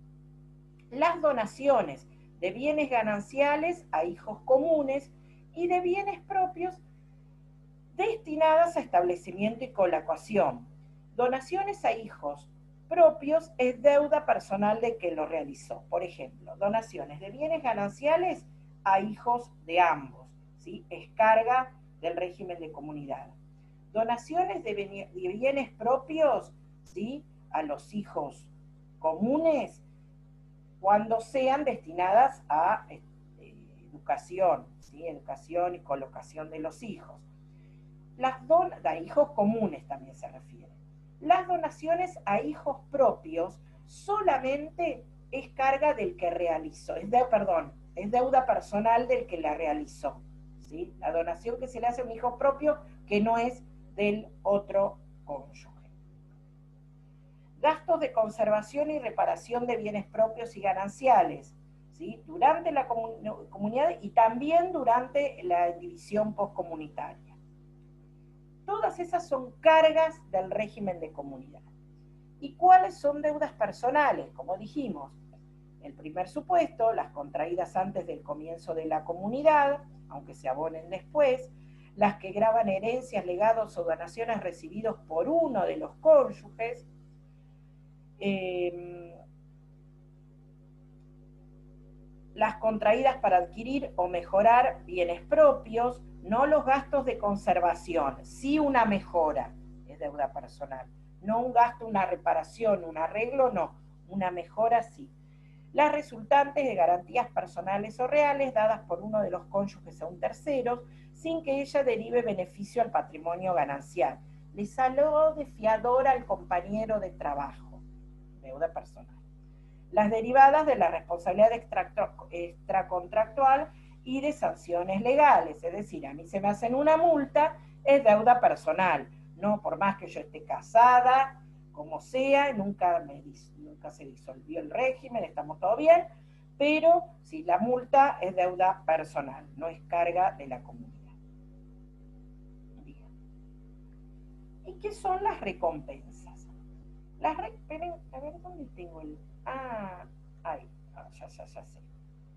Las donaciones de bienes gananciales a hijos comunes y de bienes propios destinadas a establecimiento y colocación. Donaciones a hijos propios es deuda personal de quien lo realizó. Por ejemplo, donaciones de bienes gananciales a hijos de ambos, ¿sí? Es carga del régimen de comunidad. Donaciones de bienes propios, ¿sí? A los hijos comunes, cuando sean destinadas a eh, educación, ¿sí? Educación y colocación de los hijos. Las don a hijos comunes también se refiere. Las donaciones a hijos propios solamente es carga del que realizó, es de, perdón, es deuda personal del que la realizó, ¿sí? La donación que se le hace a un hijo propio que no es del otro cónyuge. Gastos de conservación y reparación de bienes propios y gananciales, ¿sí? Durante la comun- comunidad y también durante la división postcomunitaria. Todas esas son cargas del régimen de comunidad. ¿Y cuáles son deudas personales? Como dijimos, el primer supuesto, las contraídas antes del comienzo de la comunidad, aunque se abonen después, las que gravan herencias, legados o donaciones recibidos por uno de los cónyuges, eh, las contraídas para adquirir o mejorar bienes propios, no los gastos de conservación, sí una mejora, es deuda personal, no un gasto, una reparación, un arreglo, no, una mejora sí. Las resultantes de garantías personales o reales dadas por uno de los cónyuges a un tercero, sin que ella derive beneficio al patrimonio ganancial. Le salió de fiador al compañero de trabajo, deuda personal. Las derivadas de la responsabilidad extracontractual y de sanciones legales, es decir, a mí se me hacen una multa es deuda personal. No, por más que yo esté casada, como sea, nunca, me, nunca se disolvió el régimen, estamos todo bien, pero si la multa es deuda personal, no es carga de la comunidad. Bien. ¿Y qué son las recompensas? Las re, esperen, a ver, ¿dónde tengo el...? Ah, ahí, ah, ya, ya, ya sé.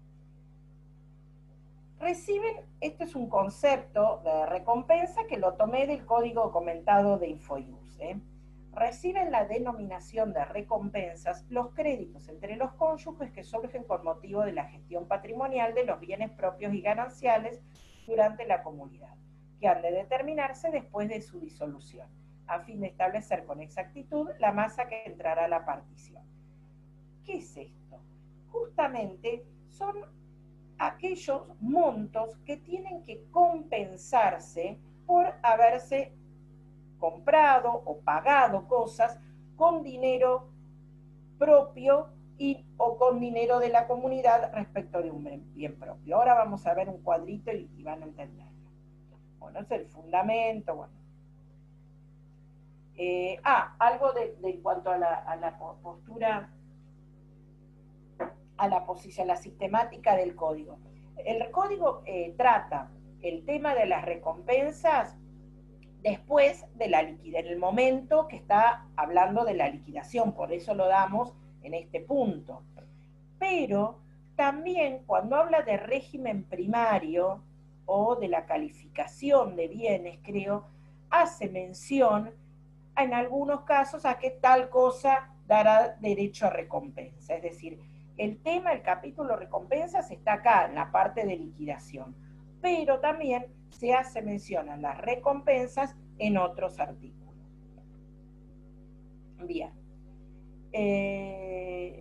Reciben, este es un concepto de recompensa que lo tomé del código comentado de InfoIUS, ¿eh? Reciben la denominación de recompensas los créditos entre los cónyuges que surgen con motivo de la gestión patrimonial de los bienes propios y gananciales durante la comunidad, que han de determinarse después de su disolución, a fin de establecer con exactitud la masa que entrará a la partición. ¿Qué es esto? Justamente son aquellos montos que tienen que compensarse por haberse comprado o pagado cosas con dinero propio y, o con dinero de la comunidad respecto de un bien propio. Ahora vamos a ver un cuadrito y, y van a entenderlo. Bueno, es el fundamento, bueno. Eh, ah, algo de, de en cuanto a la, a la postura, a la posición, a la sistemática del código. El código eh, trata el tema de las recompensas después de la liquidación, en el momento que está hablando de la liquidación, por eso lo damos en este punto. Pero también cuando habla de régimen primario o de la calificación de bienes, creo, hace mención en algunos casos a que tal cosa dará derecho a recompensa. Es decir, el tema, el capítulo recompensas está acá, en la parte de liquidación, pero también se hace mención a las recompensas en otros artículos. Bien. Eh,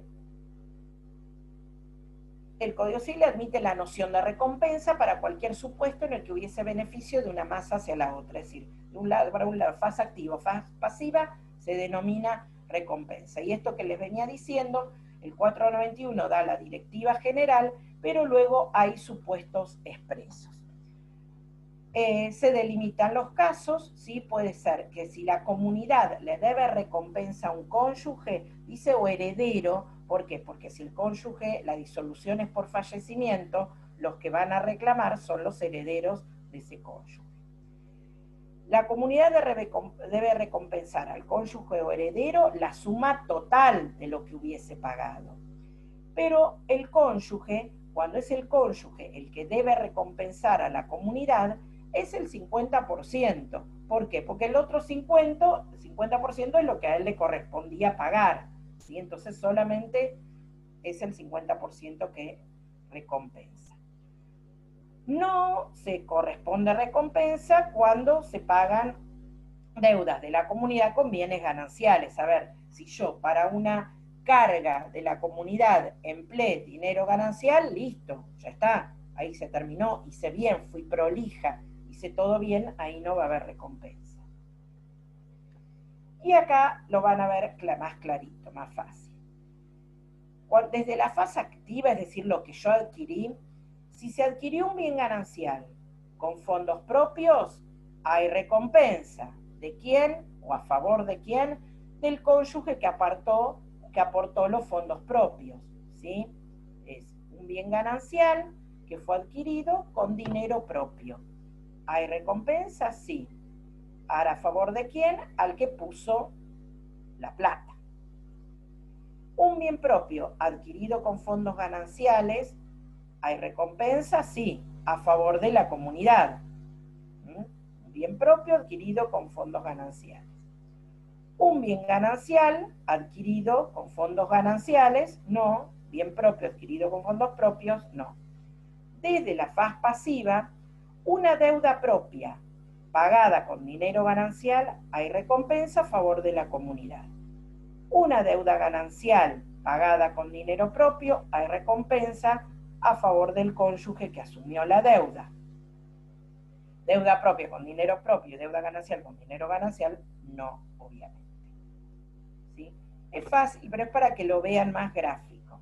el Código Civil admite la noción de recompensa para cualquier supuesto en el que hubiese beneficio de una masa hacia la otra. Es decir, de un lado, para un lado, fase activa, fase pasiva, se denomina recompensa. Y esto que les venía diciendo, el cuatrocientos noventa y uno da la directiva general, pero luego hay supuestos expresos. Eh, se delimitan los casos, ¿sí? Puede ser que si la comunidad le debe recompensa a un cónyuge, dice o heredero, ¿por qué? Porque si el cónyuge, la disolución es por fallecimiento, los que van a reclamar son los herederos de ese cónyuge. La comunidad debe recompensar al cónyuge o heredero la suma total de lo que hubiese pagado. Pero el cónyuge, cuando es el cónyuge el que debe recompensar a la comunidad, es el cincuenta por ciento. ¿Por qué? Porque el otro cincuenta por ciento es lo que a él le correspondía pagar, ¿sí? Entonces solamente es el cincuenta por ciento que recompensa. No se corresponde recompensa cuando se pagan deudas de la comunidad con bienes gananciales. A ver, si yo para una carga de la comunidad empleé dinero ganancial, listo, ya está, ahí se terminó, hice bien, fui prolija, hice todo bien, ahí no va a haber recompensa. Y acá lo van a ver más clarito, más fácil. Desde la fase activa, es decir, lo que yo adquirí, si se adquirió un bien ganancial con fondos propios, hay recompensa. ¿De quién? ¿O a favor de quién? Del cónyuge que apartó, que aportó los fondos propios, ¿sí? Es un bien ganancial que fue adquirido con dinero propio. ¿Hay recompensa? Sí. ¿Ahora a favor de quién? Al que puso la plata. Un bien propio adquirido con fondos gananciales, ¿hay recompensa? Sí. A favor de la comunidad. ¿Mm? Un bien propio adquirido con fondos gananciales. Un bien ganancial adquirido con fondos gananciales, no. Bien propio adquirido con fondos propios, no. Desde la faz pasiva, una deuda propia pagada con dinero ganancial, hay recompensa a favor de la comunidad. Una deuda ganancial pagada con dinero propio, hay recompensa a favor del cónyuge que asumió la deuda. Deuda propia con dinero propio y deuda ganancial con dinero ganancial, no, obviamente. ¿Sí? Es fácil, pero es para que lo vean más gráfico.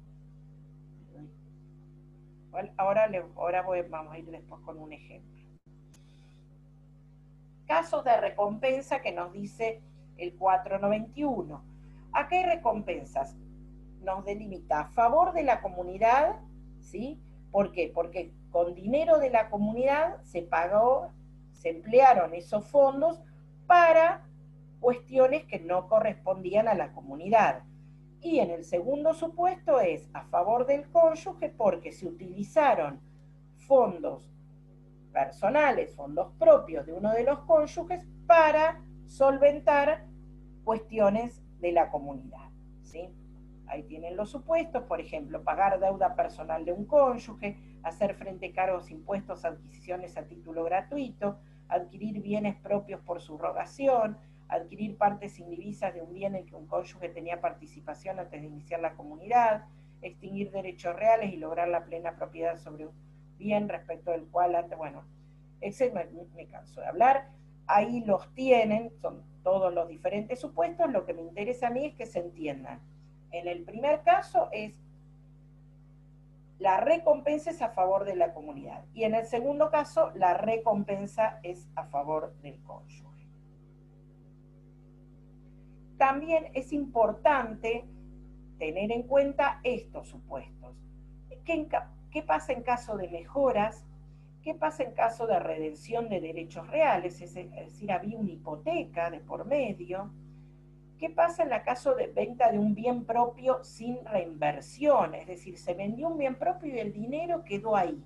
Ahora, le, ahora voy, vamos a ir después con un ejemplo. casos de recompensa que nos dice el cuatro noventa y uno. Acá hay recompensas, nos delimita a favor de la comunidad, ¿sí? ¿Por qué? Porque con dinero de la comunidad se pagó, se emplearon esos fondos para cuestiones que no correspondían a la comunidad. Y en el segundo supuesto es a favor del cónyuge porque se utilizaron fondos personales, fondos propios de uno de los cónyuges para solventar cuestiones de la comunidad, ¿sí? Ahí tienen los supuestos, por ejemplo, pagar deuda personal de un cónyuge, hacer frente a cargos, impuestos, adquisiciones a título gratuito, adquirir bienes propios por subrogación, adquirir partes indivisas de un bien en que un cónyuge tenía participación antes de iniciar la comunidad, extinguir derechos reales y lograr la plena propiedad sobre un bien respecto del cual antes, bueno, ese me, me canso de hablar. Ahí los tienen, son todos los diferentes supuestos. Lo que me interesa a mí es que se entiendan. En el primer caso es la recompensa es a favor de la comunidad, y en el segundo caso la recompensa es a favor del cónyuge. También es importante tener en cuenta estos supuestos. ¿Qué, qué pasa en caso de mejoras? ¿Qué pasa en caso de redención de derechos reales? Es decir, había una hipoteca de por medio. ¿Qué pasa en el caso de venta de un bien propio sin reinversión? Es decir, se vendió un bien propio y el dinero quedó ahí.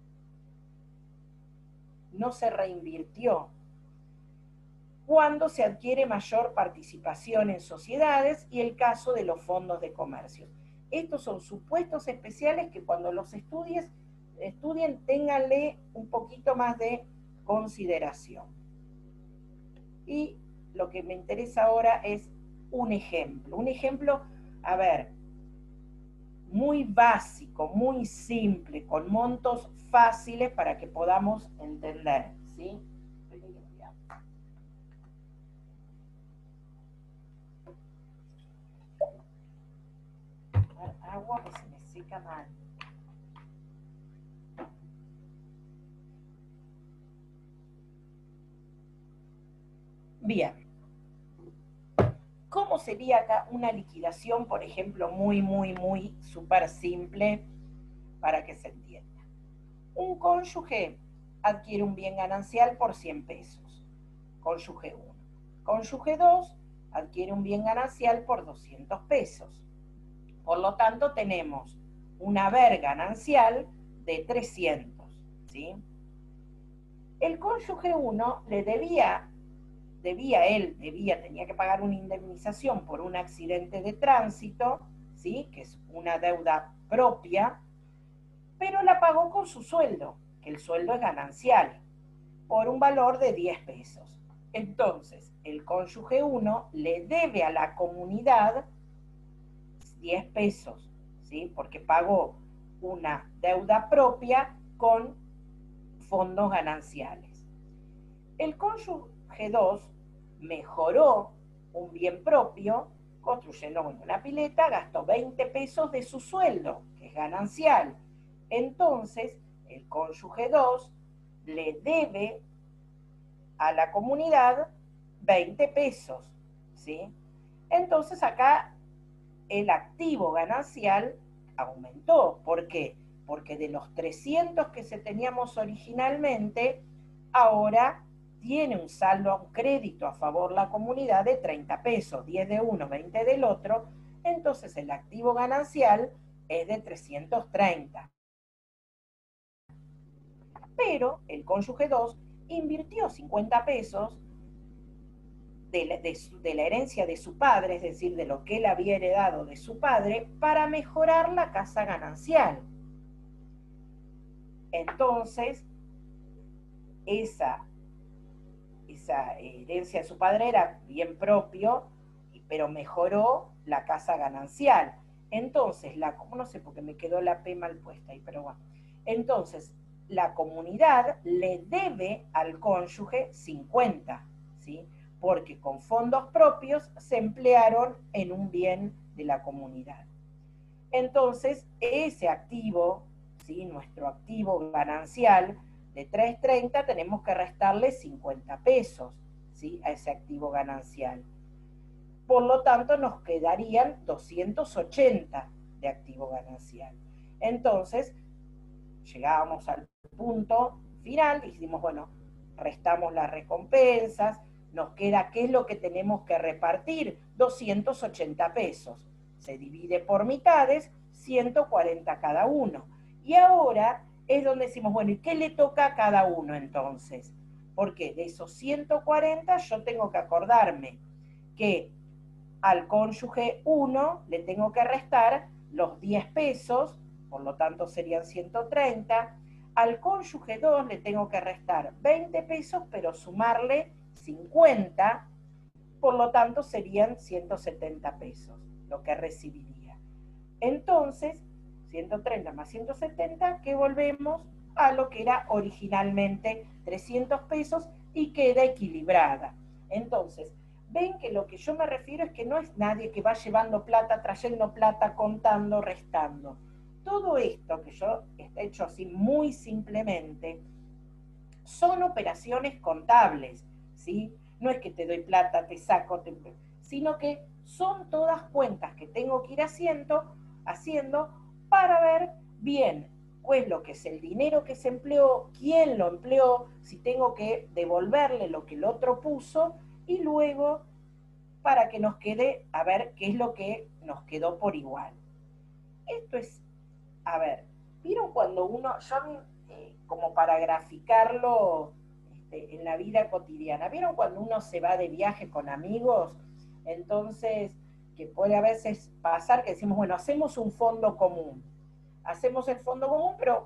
No se reinvirtió. Cuando se adquiere mayor participación en sociedades y el caso de los fondos de comercio. Estos son supuestos especiales que cuando los estudies, estudien, ténganle un poquito más de consideración. Y lo que me interesa ahora es un ejemplo. Un ejemplo, a ver, muy básico, muy simple, con montos fáciles para que podamos entender, ¿sí? Agua que se me seca mal. Bien. ¿Cómo sería acá una liquidación, por ejemplo, muy, muy, muy súper simple para que se entienda? Un cónyuge adquiere un bien ganancial por cien pesos. Cónyuge uno. Cónyuge dos adquiere un bien ganancial por doscientos pesos. Por lo tanto, tenemos un haber ganancial de trescientos, ¿sí? El cónyuge uno le debía, debía él, debía, tenía que pagar una indemnización por un accidente de tránsito, ¿sí? Que es una deuda propia, pero la pagó con su sueldo, que el sueldo es ganancial, por un valor de diez pesos. Entonces, el cónyuge uno le debe a la comunidad diez pesos, ¿sí? Porque pagó una deuda propia con fondos gananciales. El cónyuge dos mejoró un bien propio construyendo una pileta, gastó veinte pesos de su sueldo, que es ganancial. Entonces, el cónyuge dos le debe a la comunidad veinte pesos, ¿sí? Entonces acá el activo ganancial aumentó. ¿Por qué? Porque de los trescientos que se teníamos originalmente, ahora tiene un saldo, un crédito a favor la comunidad de treinta pesos, diez de uno, veinte del otro, entonces el activo ganancial es de trescientos treinta. Pero el cónyuge dos invirtió cincuenta pesos De la, de, su, de la herencia de su padre, es decir, de lo que él había heredado de su padre, para mejorar la casa ganancial. Entonces, esa, esa herencia de su padre era bien propio, pero mejoró la casa ganancial. Entonces, la, no sé por qué me quedó la P mal puesta ahí, pero bueno. Entonces, la comunidad le debe al cónyuge cincuenta, ¿sí? Porque con fondos propios se emplearon en un bien de la comunidad. Entonces, ese activo, ¿sí? Nuestro activo ganancial de trescientos treinta tenemos que restarle cincuenta pesos, ¿sí?, a ese activo ganancial. Por lo tanto, nos quedarían doscientos ochenta de activo ganancial. Entonces, llegábamos al punto final, dijimos, bueno, restamos las recompensas, nos queda, ¿qué es lo que tenemos que repartir? doscientos ochenta pesos. Se divide por mitades, ciento cuarenta cada uno. Y ahora es donde decimos, bueno, ¿y qué le toca a cada uno entonces? Porque de esos ciento cuarenta yo tengo que acordarme que al cónyuge uno le tengo que restar los diez pesos, por lo tanto serían ciento treinta. Al cónyuge dos le tengo que restar veinte pesos, pero sumarle cincuenta, por lo tanto serían ciento setenta pesos lo que recibiría. Entonces, ciento treinta más ciento setenta, que volvemos a lo que era originalmente trescientos pesos y queda equilibrada. Entonces, ven que lo que yo me refiero es que no es nadie que va llevando plata, trayendo plata, contando, restando. Todo esto que yo he hecho así muy simplemente son operaciones contables, ¿sí? No es que te doy plata, te saco, te... sino que son todas cuentas que tengo que ir haciendo, haciendo para ver bien cuál es lo que es el dinero que se empleó, quién lo empleó, si tengo que devolverle lo que el otro puso, y luego para que nos quede, a ver qué es lo que nos quedó por igual. Esto es, a ver, ¿vieron cuando uno, yo eh, como para graficarlo este, en la vida cotidiana, ¿vieron cuando uno se va de viaje con amigos? Entonces, que puede a veces pasar que decimos, bueno, hacemos un fondo común, hacemos el fondo común, pero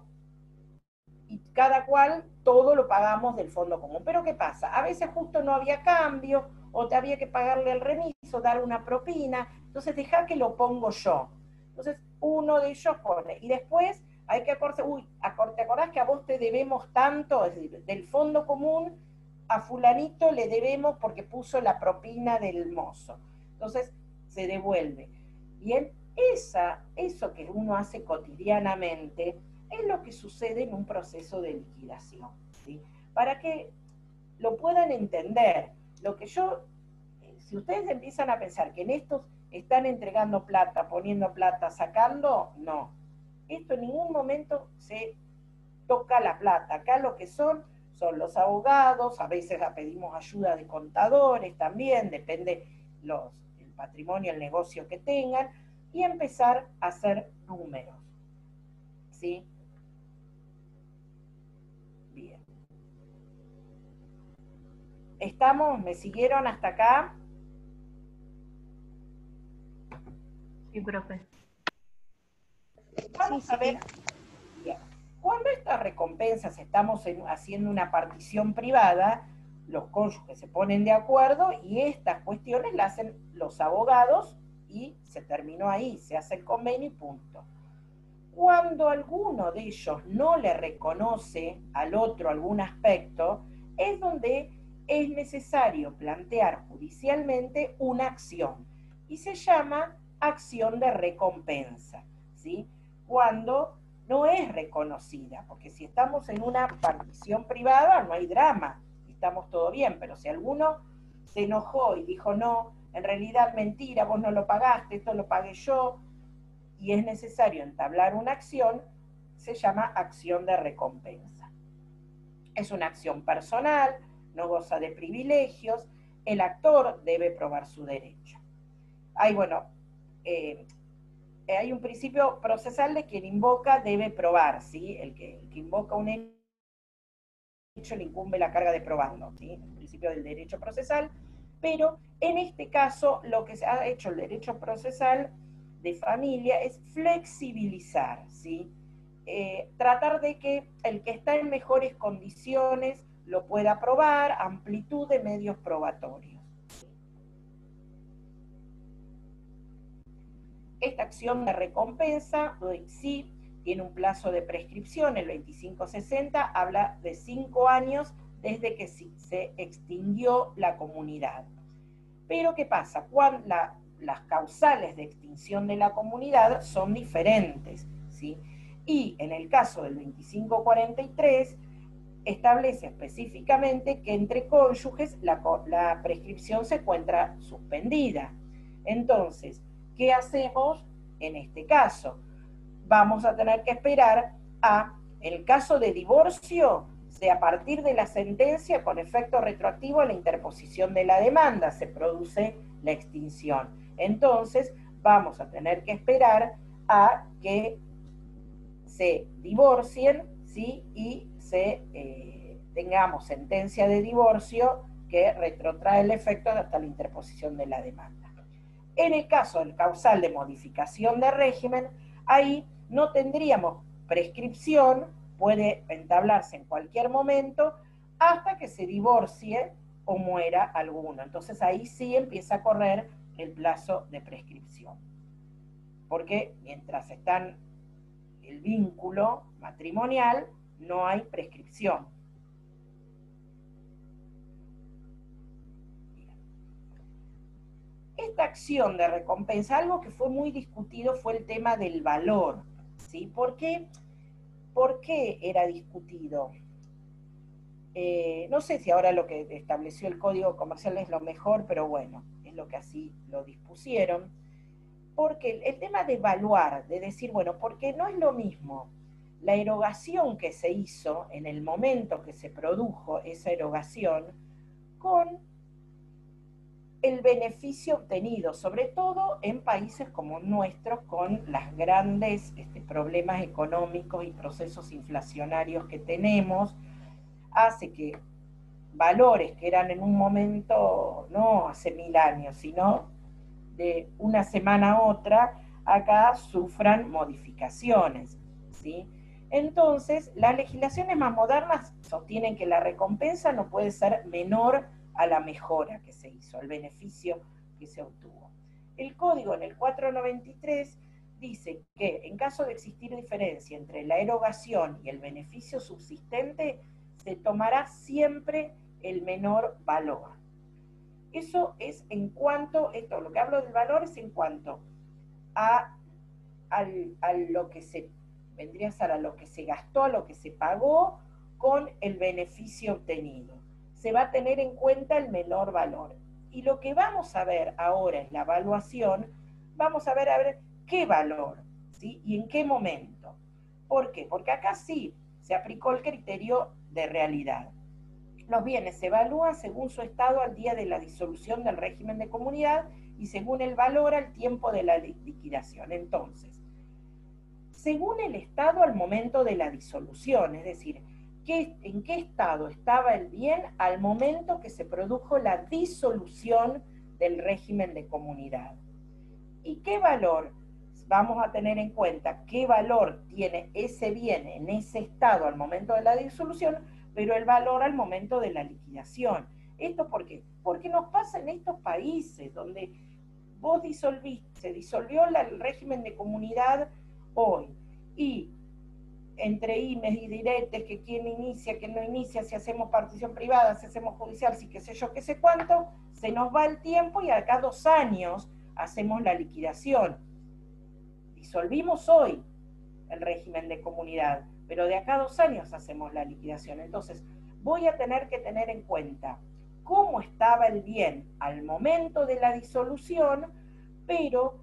y cada cual todo lo pagamos del fondo común. Pero ¿qué pasa? A veces justo no había cambio, o te había que pagarle al remiso, dar una propina, entonces deja que lo pongo yo. Entonces uno de ellos pone, y después hay que acordarse, uy, ¿te acordás que a vos te debemos tanto? Es decir, del fondo común a fulanito le debemos porque puso la propina del mozo. Entonces se devuelve. Y en esa, eso que uno hace cotidianamente es lo que sucede en un proceso de liquidación, ¿sí? Para que lo puedan entender. Lo que yo, si ustedes empiezan a pensar que en estos están entregando plata, poniendo plata, sacando, no. Esto en ningún momento se toca la plata. Acá lo que son, son los abogados, a veces pedimos ayuda de contadores también, depende los, el patrimonio, el negocio que tengan, y empezar a hacer números, ¿sí? Bien. ¿Estamos? ¿Me siguieron hasta acá? Sí, profe. Vamos a ver. Bien. Cuando estas recompensas estamos en, haciendo una partición privada, los cónyuges se ponen de acuerdo y estas cuestiones las hacen los abogados y se terminó ahí, se hace el convenio y punto. Cuando alguno de ellos no le reconoce al otro algún aspecto, es donde es necesario plantear judicialmente una acción y se llama acción de recompensa, ¿sí? Cuando no es reconocida, porque si estamos en una partición privada no hay drama, estamos todo bien, pero si alguno se enojó y dijo no, en realidad mentira, vos no lo pagaste, esto lo pagué yo, y es necesario entablar una acción, se llama acción de recompensa. Es una acción personal, no goza de privilegios, el actor debe probar su derecho. Hay, bueno, eh, hay un principio procesal de quien invoca debe probar, ¿sí? El que, el que invoca un hecho le incumbe la carga de probarlo, ¿sí? El principio del derecho procesal, pero en este caso lo que se ha hecho el derecho procesal de familia es flexibilizar, ¿sí? Eh, tratar de que el que está en mejores condiciones lo pueda probar, amplitud de medios probatorios. Esta acción de recompensa, sí, tiene un plazo de prescripción, el veinticinco sesenta, habla de cinco años desde que se extinguió la comunidad. Pero ¿qué pasa? Cuando la, las causales de extinción de la comunidad son diferentes, ¿sí? Y en el caso del veinticinco cuarenta y tres, establece específicamente que entre cónyuges la, la prescripción se encuentra suspendida. Entonces, ¿qué hacemos en este caso? Vamos a tener que esperar a, en el caso de divorcio, de a partir de la sentencia con efecto retroactivo a la interposición de la demanda, se produce la extinción. Entonces, vamos a tener que esperar a que se divorcien, ¿sí? Y se, eh, tengamos sentencia de divorcio que retrotrae el efecto hasta la interposición de la demanda. En el caso del causal de modificación de régimen, ahí no tendríamos prescripción, puede entablarse en cualquier momento hasta que se divorcie o muera alguno. Entonces ahí sí empieza a correr el plazo de prescripción. Porque mientras está el vínculo matrimonial, no hay prescripción. Esta acción de recompensa, algo que fue muy discutido fue el tema del valor, ¿sí? ¿Por qué, ¿Por qué era discutido? Eh, no sé si ahora lo que estableció el Código Comercial es lo mejor, pero bueno, es lo que así lo dispusieron. Porque el, el tema de evaluar, de decir, bueno, porque no es lo mismo la erogación que se hizo en el momento que se produjo esa erogación con el beneficio obtenido, sobre todo en países como nuestros, con los grandes este, problemas económicos y procesos inflacionarios que tenemos, hace que valores que eran en un momento, no hace mil años, sino de una semana a otra, acá sufran modificaciones, ¿sí? Entonces, las legislaciones más modernas sostienen que la recompensa no puede ser menor a la mejora que se hizo, al beneficio que se obtuvo. El código en el cuatrocientos noventa y tres dice que en caso de existir diferencia entre la erogación y el beneficio subsistente, se tomará siempre el menor valor. Eso es en cuanto, esto, lo que hablo del valor es en cuanto a, a, a lo que se, vendría a ser a lo que se gastó, a lo que se pagó con el beneficio obtenido. Se va a tener en cuenta el menor valor. Y lo que vamos a ver ahora en la evaluación, vamos a ver a ver qué valor, ¿sí? Y en qué momento. ¿Por qué? Porque acá sí se aplicó el criterio de realidad. Los bienes se evalúan según su estado al día de la disolución del régimen de comunidad y según el valor al tiempo de la liquidación. Entonces, según el estado al momento de la disolución, es decir, ¿qué, en qué estado estaba el bien al momento que se produjo la disolución del régimen de comunidad? ¿Y qué valor? Vamos a tener en cuenta qué valor tiene ese bien en ese estado al momento de la disolución, pero el valor al momento de la liquidación. ¿Esto por qué? Porque nos pasa en estos países donde vos disolviste, se disolvió la, el régimen de comunidad hoy, y entre imes y diretes, que quién inicia, quién no inicia, si hacemos partición privada, si hacemos judicial, si qué sé yo, qué sé cuánto, se nos va el tiempo y acá dos años hacemos la liquidación. Disolvimos hoy el régimen de comunidad, pero de acá a dos años hacemos la liquidación. Entonces, voy a tener que tener en cuenta cómo estaba el bien al momento de la disolución, pero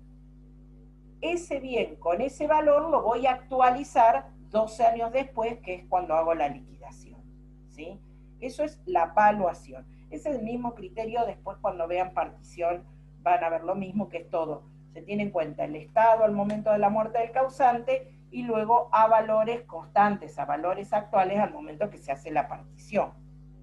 ese bien con ese valor lo voy a actualizar doce años después, que es cuando hago la liquidación, ¿sí? Eso es la evaluación. Es el mismo criterio, después cuando vean partición van a ver lo mismo, que es todo. Se tiene en cuenta el estado al momento de la muerte del causante y luego a valores constantes, a valores actuales al momento que se hace la partición.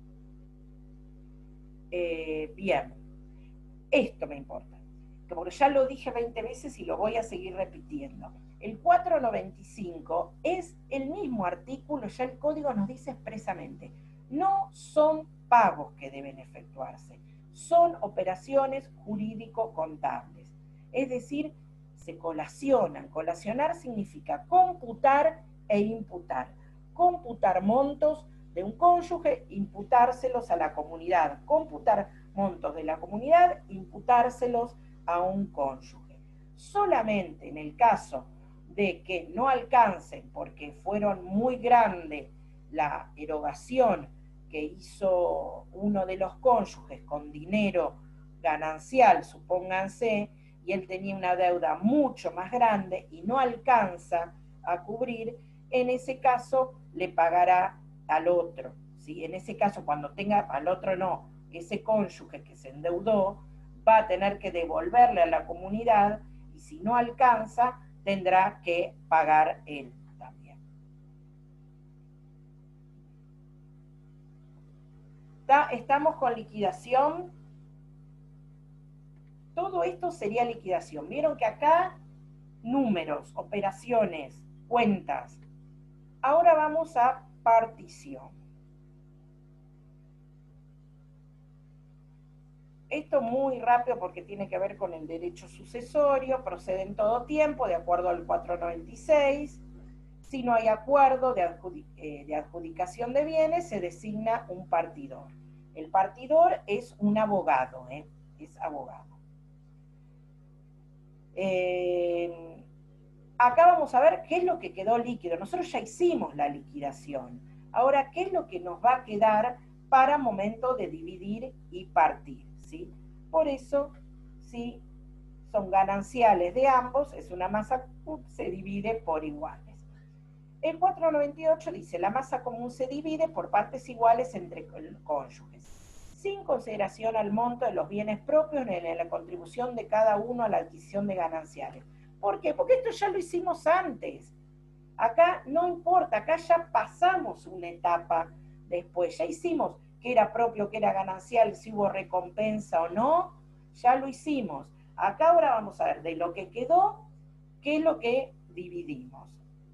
Eh, bien, esto me importa, porque ya lo dije veinte veces y lo voy a seguir repitiendo. El cuatrocientos noventa y cinco es el mismo artículo, ya el código nos dice expresamente, no son pagos que deben efectuarse, son operaciones jurídico-contables. Es decir, se colacionan. Colacionar significa computar e imputar. Computar montos de un cónyuge, imputárselos a la comunidad. Computar montos de la comunidad, imputárselos a un cónyuge. Solamente en el caso de que no alcancen, porque fueron muy grandes la erogación que hizo uno de los cónyuges con dinero ganancial, supónganse, y él tenía una deuda mucho más grande y no alcanza a cubrir, en ese caso le pagará al otro, ¿sí? En ese caso, cuando tenga, al otro no, ese cónyuge que se endeudó va a tener que devolverle a la comunidad, y si no alcanza, tendrá que pagar él también. Estamos con liquidación. Todo esto sería liquidación. Vieron que acá, números, operaciones, cuentas. Ahora vamos a partición. Esto muy rápido porque tiene que ver con el derecho sucesorio, procede en todo tiempo, de acuerdo al cuatrocientos noventa y seis. Si no hay acuerdo de, adjudic eh, de adjudicación de bienes, se designa un partidor. El partidor es un abogado, ¿eh? Es abogado. Eh, acá vamos a ver qué es lo que quedó líquido. Nosotros ya hicimos la liquidación. Ahora, ¿qué es lo que nos va a quedar para momento de dividir y partir? ¿Sí? Por eso, si son gananciales de ambos, es una masa, se divide por iguales. El cuatrocientos noventa y ocho dice, la masa común se divide por partes iguales entre cónyuges, sin consideración al monto de los bienes propios ni en la contribución de cada uno a la adquisición de gananciales. ¿Por qué? Porque esto ya lo hicimos antes. Acá no importa, acá ya pasamos una etapa después, ya hicimos qué era propio, qué era ganancial, si hubo recompensa o no, ya lo hicimos. Acá ahora vamos a ver de lo que quedó, qué es lo que dividimos.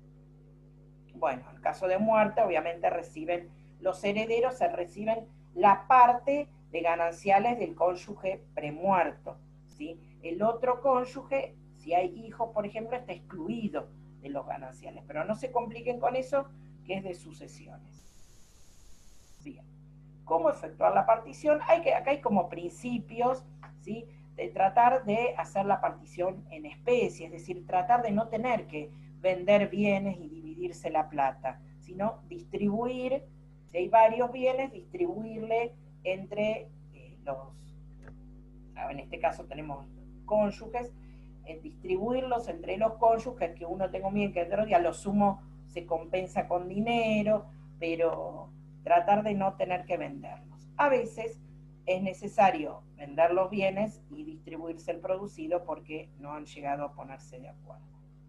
Bueno, en caso de muerte, obviamente reciben, los herederos se reciben la parte de gananciales del cónyuge premuerto, ¿sí? El otro cónyuge, si hay hijos, por ejemplo, está excluido de los gananciales, pero no se compliquen con eso, que es de sucesiones. Bien. ¿Cómo efectuar la partición? Hay que, acá hay como principios, ¿sí? De tratar de hacer la partición en especie, es decir, tratar de no tener que vender bienes y dividirse la plata, sino distribuir, si hay varios bienes, distribuirle entre eh, los, en este caso tenemos cónyuges, eh, distribuirlos entre los cónyuges, que uno tenga un bien, que otro día lo sumo se compensa con dinero, pero tratar de no tener que venderlos. A veces es necesario vender los bienes y distribuirse el producido porque no han llegado a ponerse de acuerdo.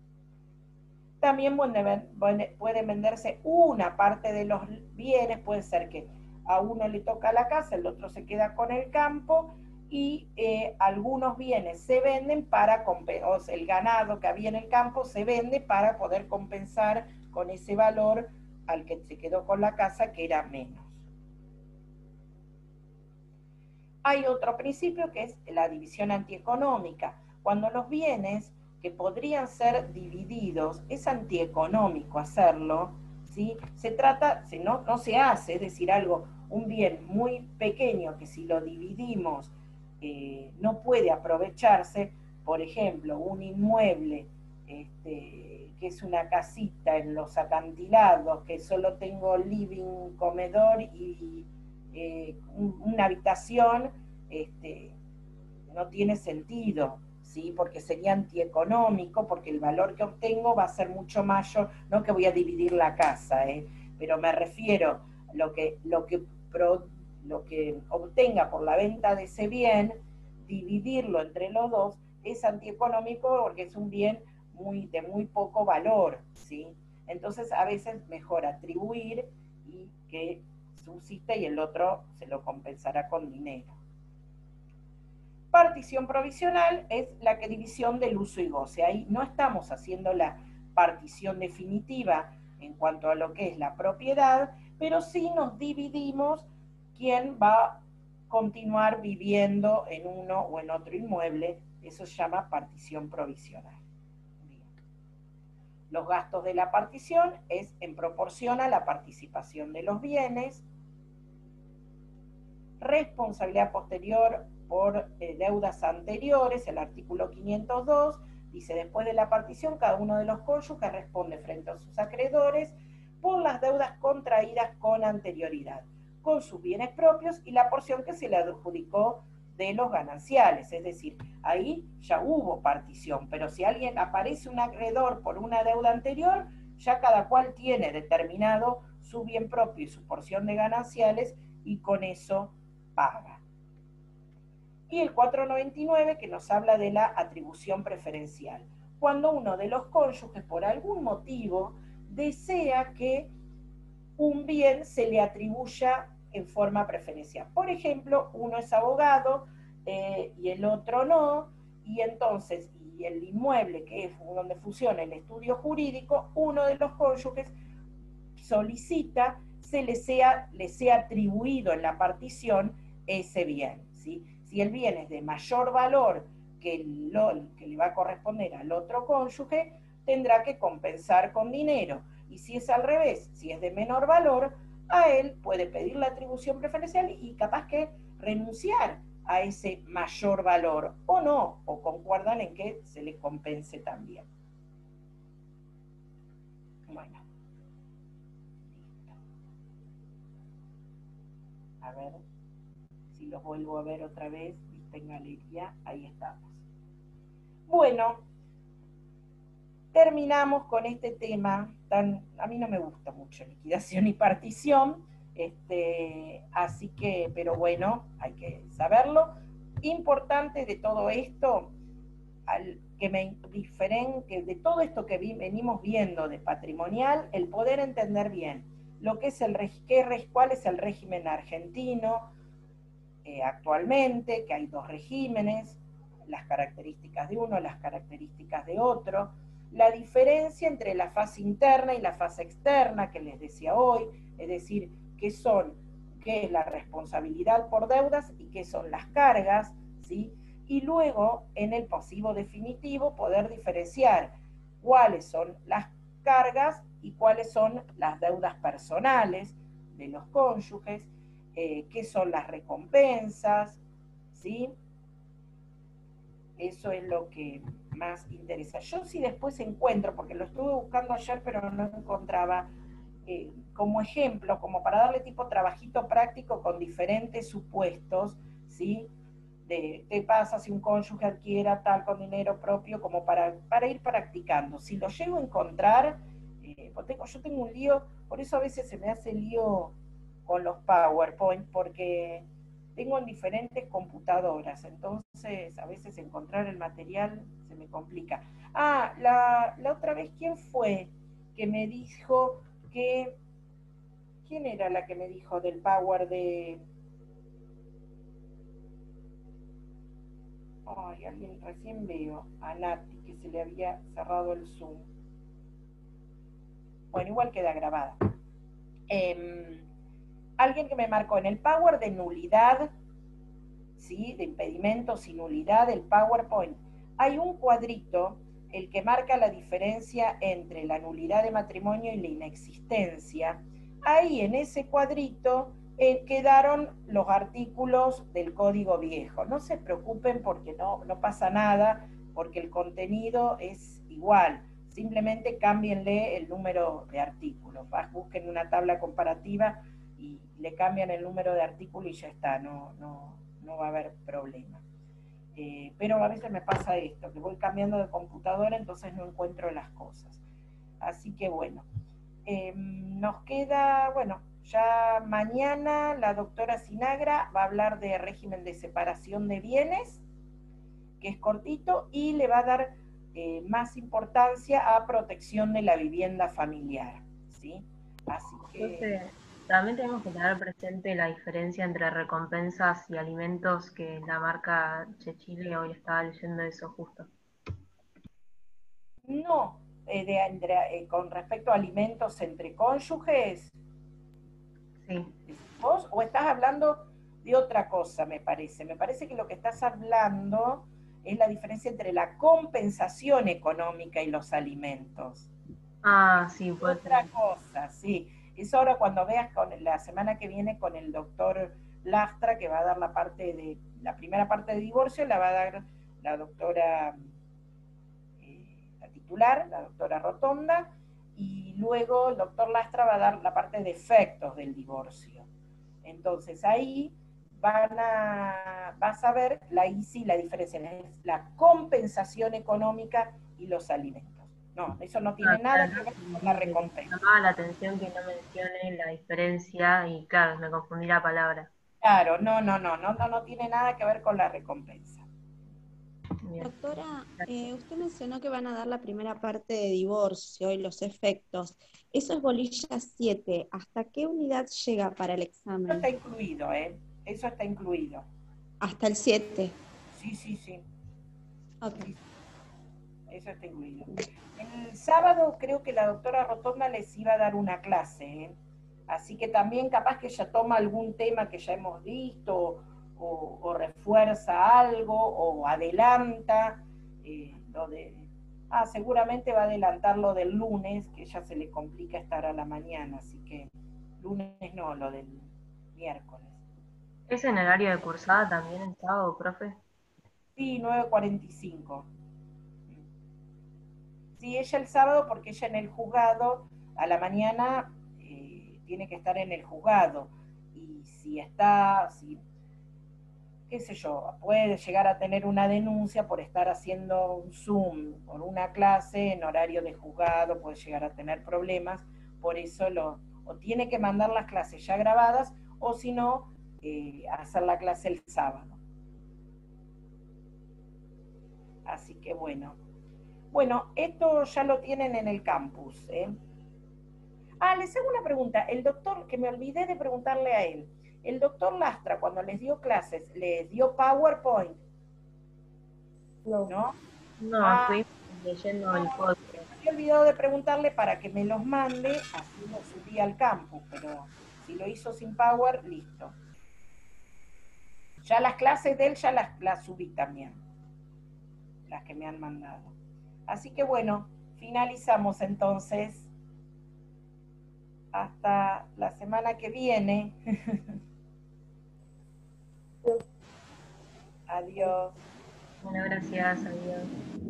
También puede venderse una parte de los bienes, puede ser que a uno le toca la casa, el otro se queda con el campo, y eh, algunos bienes se venden para, o sea, el ganado que había en el campo se vende para poder compensar con ese valor al que se quedó con la casa, que era menos. Hay otro principio que es la división antieconómica. Cuando los bienes que podrían ser divididos, es antieconómico hacerlo, ¿sí? Se trata, si no, no se hace, es decir, algo, un bien muy pequeño que si lo dividimos eh, no puede aprovecharse, por ejemplo, un inmueble este, que es una casita en los acantilados, que solo tengo living, comedor y eh, un, una habitación, este, no tiene sentido, ¿sí? Porque sería antieconómico, porque el valor que obtengo va a ser mucho mayor, no que voy a dividir la casa, ¿eh? Pero me refiero a lo que, lo que, pro, lo que obtenga por la venta de ese bien, dividirlo entre los dos, es antieconómico porque es un bien muy, de muy poco valor, ¿sí? Entonces a veces mejor atribuir y que subsista y el otro se lo compensará con dinero. Partición provisional es la que división del uso y goce. Ahí no estamos haciendo la partición definitiva en cuanto a lo que es la propiedad, pero sí nos dividimos quién va a continuar viviendo en uno o en otro inmueble. Eso se llama partición provisional. Bien. Los gastos de la partición es en proporción a la participación de los bienes. Responsabilidad posterior por eh, deudas anteriores, el artículo quinientos dos, dice, después de la partición, cada uno de los cónyuges responde frente a sus acreedores por las deudas contraídas con anterioridad, con sus bienes propios y la porción que se le adjudicó de los gananciales. Es decir, ahí ya hubo partición, pero si alguien aparece un acreedor por una deuda anterior, ya cada cual tiene determinado su bien propio y su porción de gananciales y con eso paga. Y el cuatrocientos noventa y nueve que nos habla de la atribución preferencial. Cuando uno de los cónyuges por algún motivo desea que un bien se le atribuya en forma preferencial. Por ejemplo, uno es abogado eh, y el otro no, y entonces, y el inmueble que es donde funciona el estudio jurídico, uno de los cónyuges solicita se le sea, le sea atribuido en la partición ese bien, ¿sí? Si el bien es de mayor valor que, lo, que le va a corresponder al otro cónyuge, tendrá que compensar con dinero. Y si es al revés, si es de menor valor, a él puede pedir la atribución preferencial y capaz que renunciar a ese mayor valor, o no, o concuerdan en que se le compense también. Bueno. Listo. A ver si los vuelvo a ver otra vez, vista en galería, ahí estamos. Bueno, terminamos con este tema, tan, a mí no me gusta mucho liquidación y partición, este, así que, pero bueno, hay que saberlo. Importante de todo esto, al, que me diferen, que de todo esto que vi, venimos viendo de patrimonial, el poder entender bien lo que es el, qué, cuál es el régimen argentino eh, actualmente, que hay dos regímenes, las características de uno, las características de otro, la diferencia entre la fase interna y la fase externa, que les decía hoy, es decir, qué son, qué es la responsabilidad por deudas y qué son las cargas, ¿sí? Y luego, en el pasivo definitivo, poder diferenciar cuáles son las cargas y cuáles son las deudas personales de los cónyuges, eh, qué son las recompensas, ¿sí? Eso es lo que más interesa. Yo sí después encuentro, porque lo estuve buscando ayer, pero no encontraba, eh, como ejemplo, como para darle tipo trabajito práctico con diferentes supuestos, ¿sí? De qué pasa si un cónyuge adquiera tal con dinero propio, como para, para ir practicando. Si lo llego a encontrar, eh, pues tengo, yo tengo un lío, por eso a veces se me hace lío con los PowerPoint, porque tengo en diferentes computadoras, entonces a veces encontrar el material se me complica. Ah, la, la otra vez, ¿quién fue que me dijo que... ¿Quién era la que me dijo del Power de... Ay, alguien recién veo a Nati que se le había cerrado el Zoom. Bueno, igual queda grabada. Eh, alguien que me marcó en el Power de nulidad, ¿sí? De impedimentos y nulidad del PowerPoint. Hay un cuadrito, el que marca la diferencia entre la nulidad de matrimonio y la inexistencia. Ahí en ese cuadrito eh, quedaron los artículos del código viejo. No se preocupen porque no, no pasa nada, porque el contenido es igual. Simplemente cámbienle el número de artículos. Busquen una tabla comparativa y le cambian el número de artículo y ya está, no, no, no va a haber problema. Eh, pero a veces me pasa esto, que voy cambiando de computadora, entonces no encuentro las cosas. Así que bueno, eh, nos queda, bueno, ya mañana la doctora Sinagra va a hablar de régimen de separación de bienes, que es cortito, y le va a dar eh, más importancia a protección de la vivienda familiar, ¿sí? Así que... Entonces, también tenemos que tener presente la diferencia entre recompensas y alimentos, que la marca Chechile hoy estaba leyendo eso justo. No, eh, de, entre, eh, con respecto a alimentos entre cónyuges. Sí. ¿Vos? ¿O estás hablando de otra cosa, me parece? Me parece que lo que estás hablando es la diferencia entre la compensación económica y los alimentos. Ah, sí, puede otra ser. cosa, sí. Eso ahora cuando veas con la semana que viene con el doctor Lastra, que va a dar la parte de, la primera parte de divorcio, la va a dar la doctora, eh, la titular, la doctora Rotonda, y y luego el doctor Lastra va a dar la parte de efectos del divorcio. Entonces ahí van a, vas a ver la I C I, la diferencia es la compensación económica y los alimentos. No, eso no tiene Ah, nada claro, que ver no, con la me recompensa. llamaba la atención que no mencione la diferencia y claro, me confundí la palabra. Claro, no, no, no, no, no, no tiene nada que ver con la recompensa. Bien. Doctora, eh, usted mencionó que van a dar la primera parte de divorcio y los efectos. Eso es bolilla siete. ¿Hasta qué unidad llega para el Eso examen? está incluido, ¿eh? Eso está incluido. Hasta el siete. Sí, sí, sí. Ok. Eso está incluido. El sábado creo que la doctora Rotonda les iba a dar una clase, ¿eh? Así que también capaz que ella toma algún tema que ya hemos visto, o, o refuerza algo, o adelanta, eh, lo de... Ah, seguramente va a adelantar lo del lunes, que ya se le complica estar a la mañana, así que lunes no, lo del miércoles. ¿Es en horario de cursada también el sábado, profe? Sí, nueve cuarenta y cinco. Sí, ella el sábado, porque ella en el juzgado, a la mañana, eh, tiene que estar en el juzgado. Y si está, si, qué sé yo, puede llegar a tener una denuncia por estar haciendo un Zoom por una clase en horario de juzgado, puede llegar a tener problemas. Por eso lo, o tiene que mandar las clases ya grabadas, o si no, eh, hacer la clase el sábado. Así que bueno. Bueno, esto ya lo tienen en el campus, ¿eh? Ah, les hago una pregunta. El doctor, que me olvidé de preguntarle a él, el doctor Lastra, cuando les dio clases, ¿les dio PowerPoint? No. ¿No? No, Ah, estoy leyendo no, el podcast. me había olvidado de preguntarle para que me los mande, así los subí al campus, pero si lo hizo sin Power, listo. Ya las clases de él ya las, las subí también, las que me han mandado. Así que bueno, finalizamos entonces. Hasta la semana que viene. Adiós. Bueno, gracias, adiós.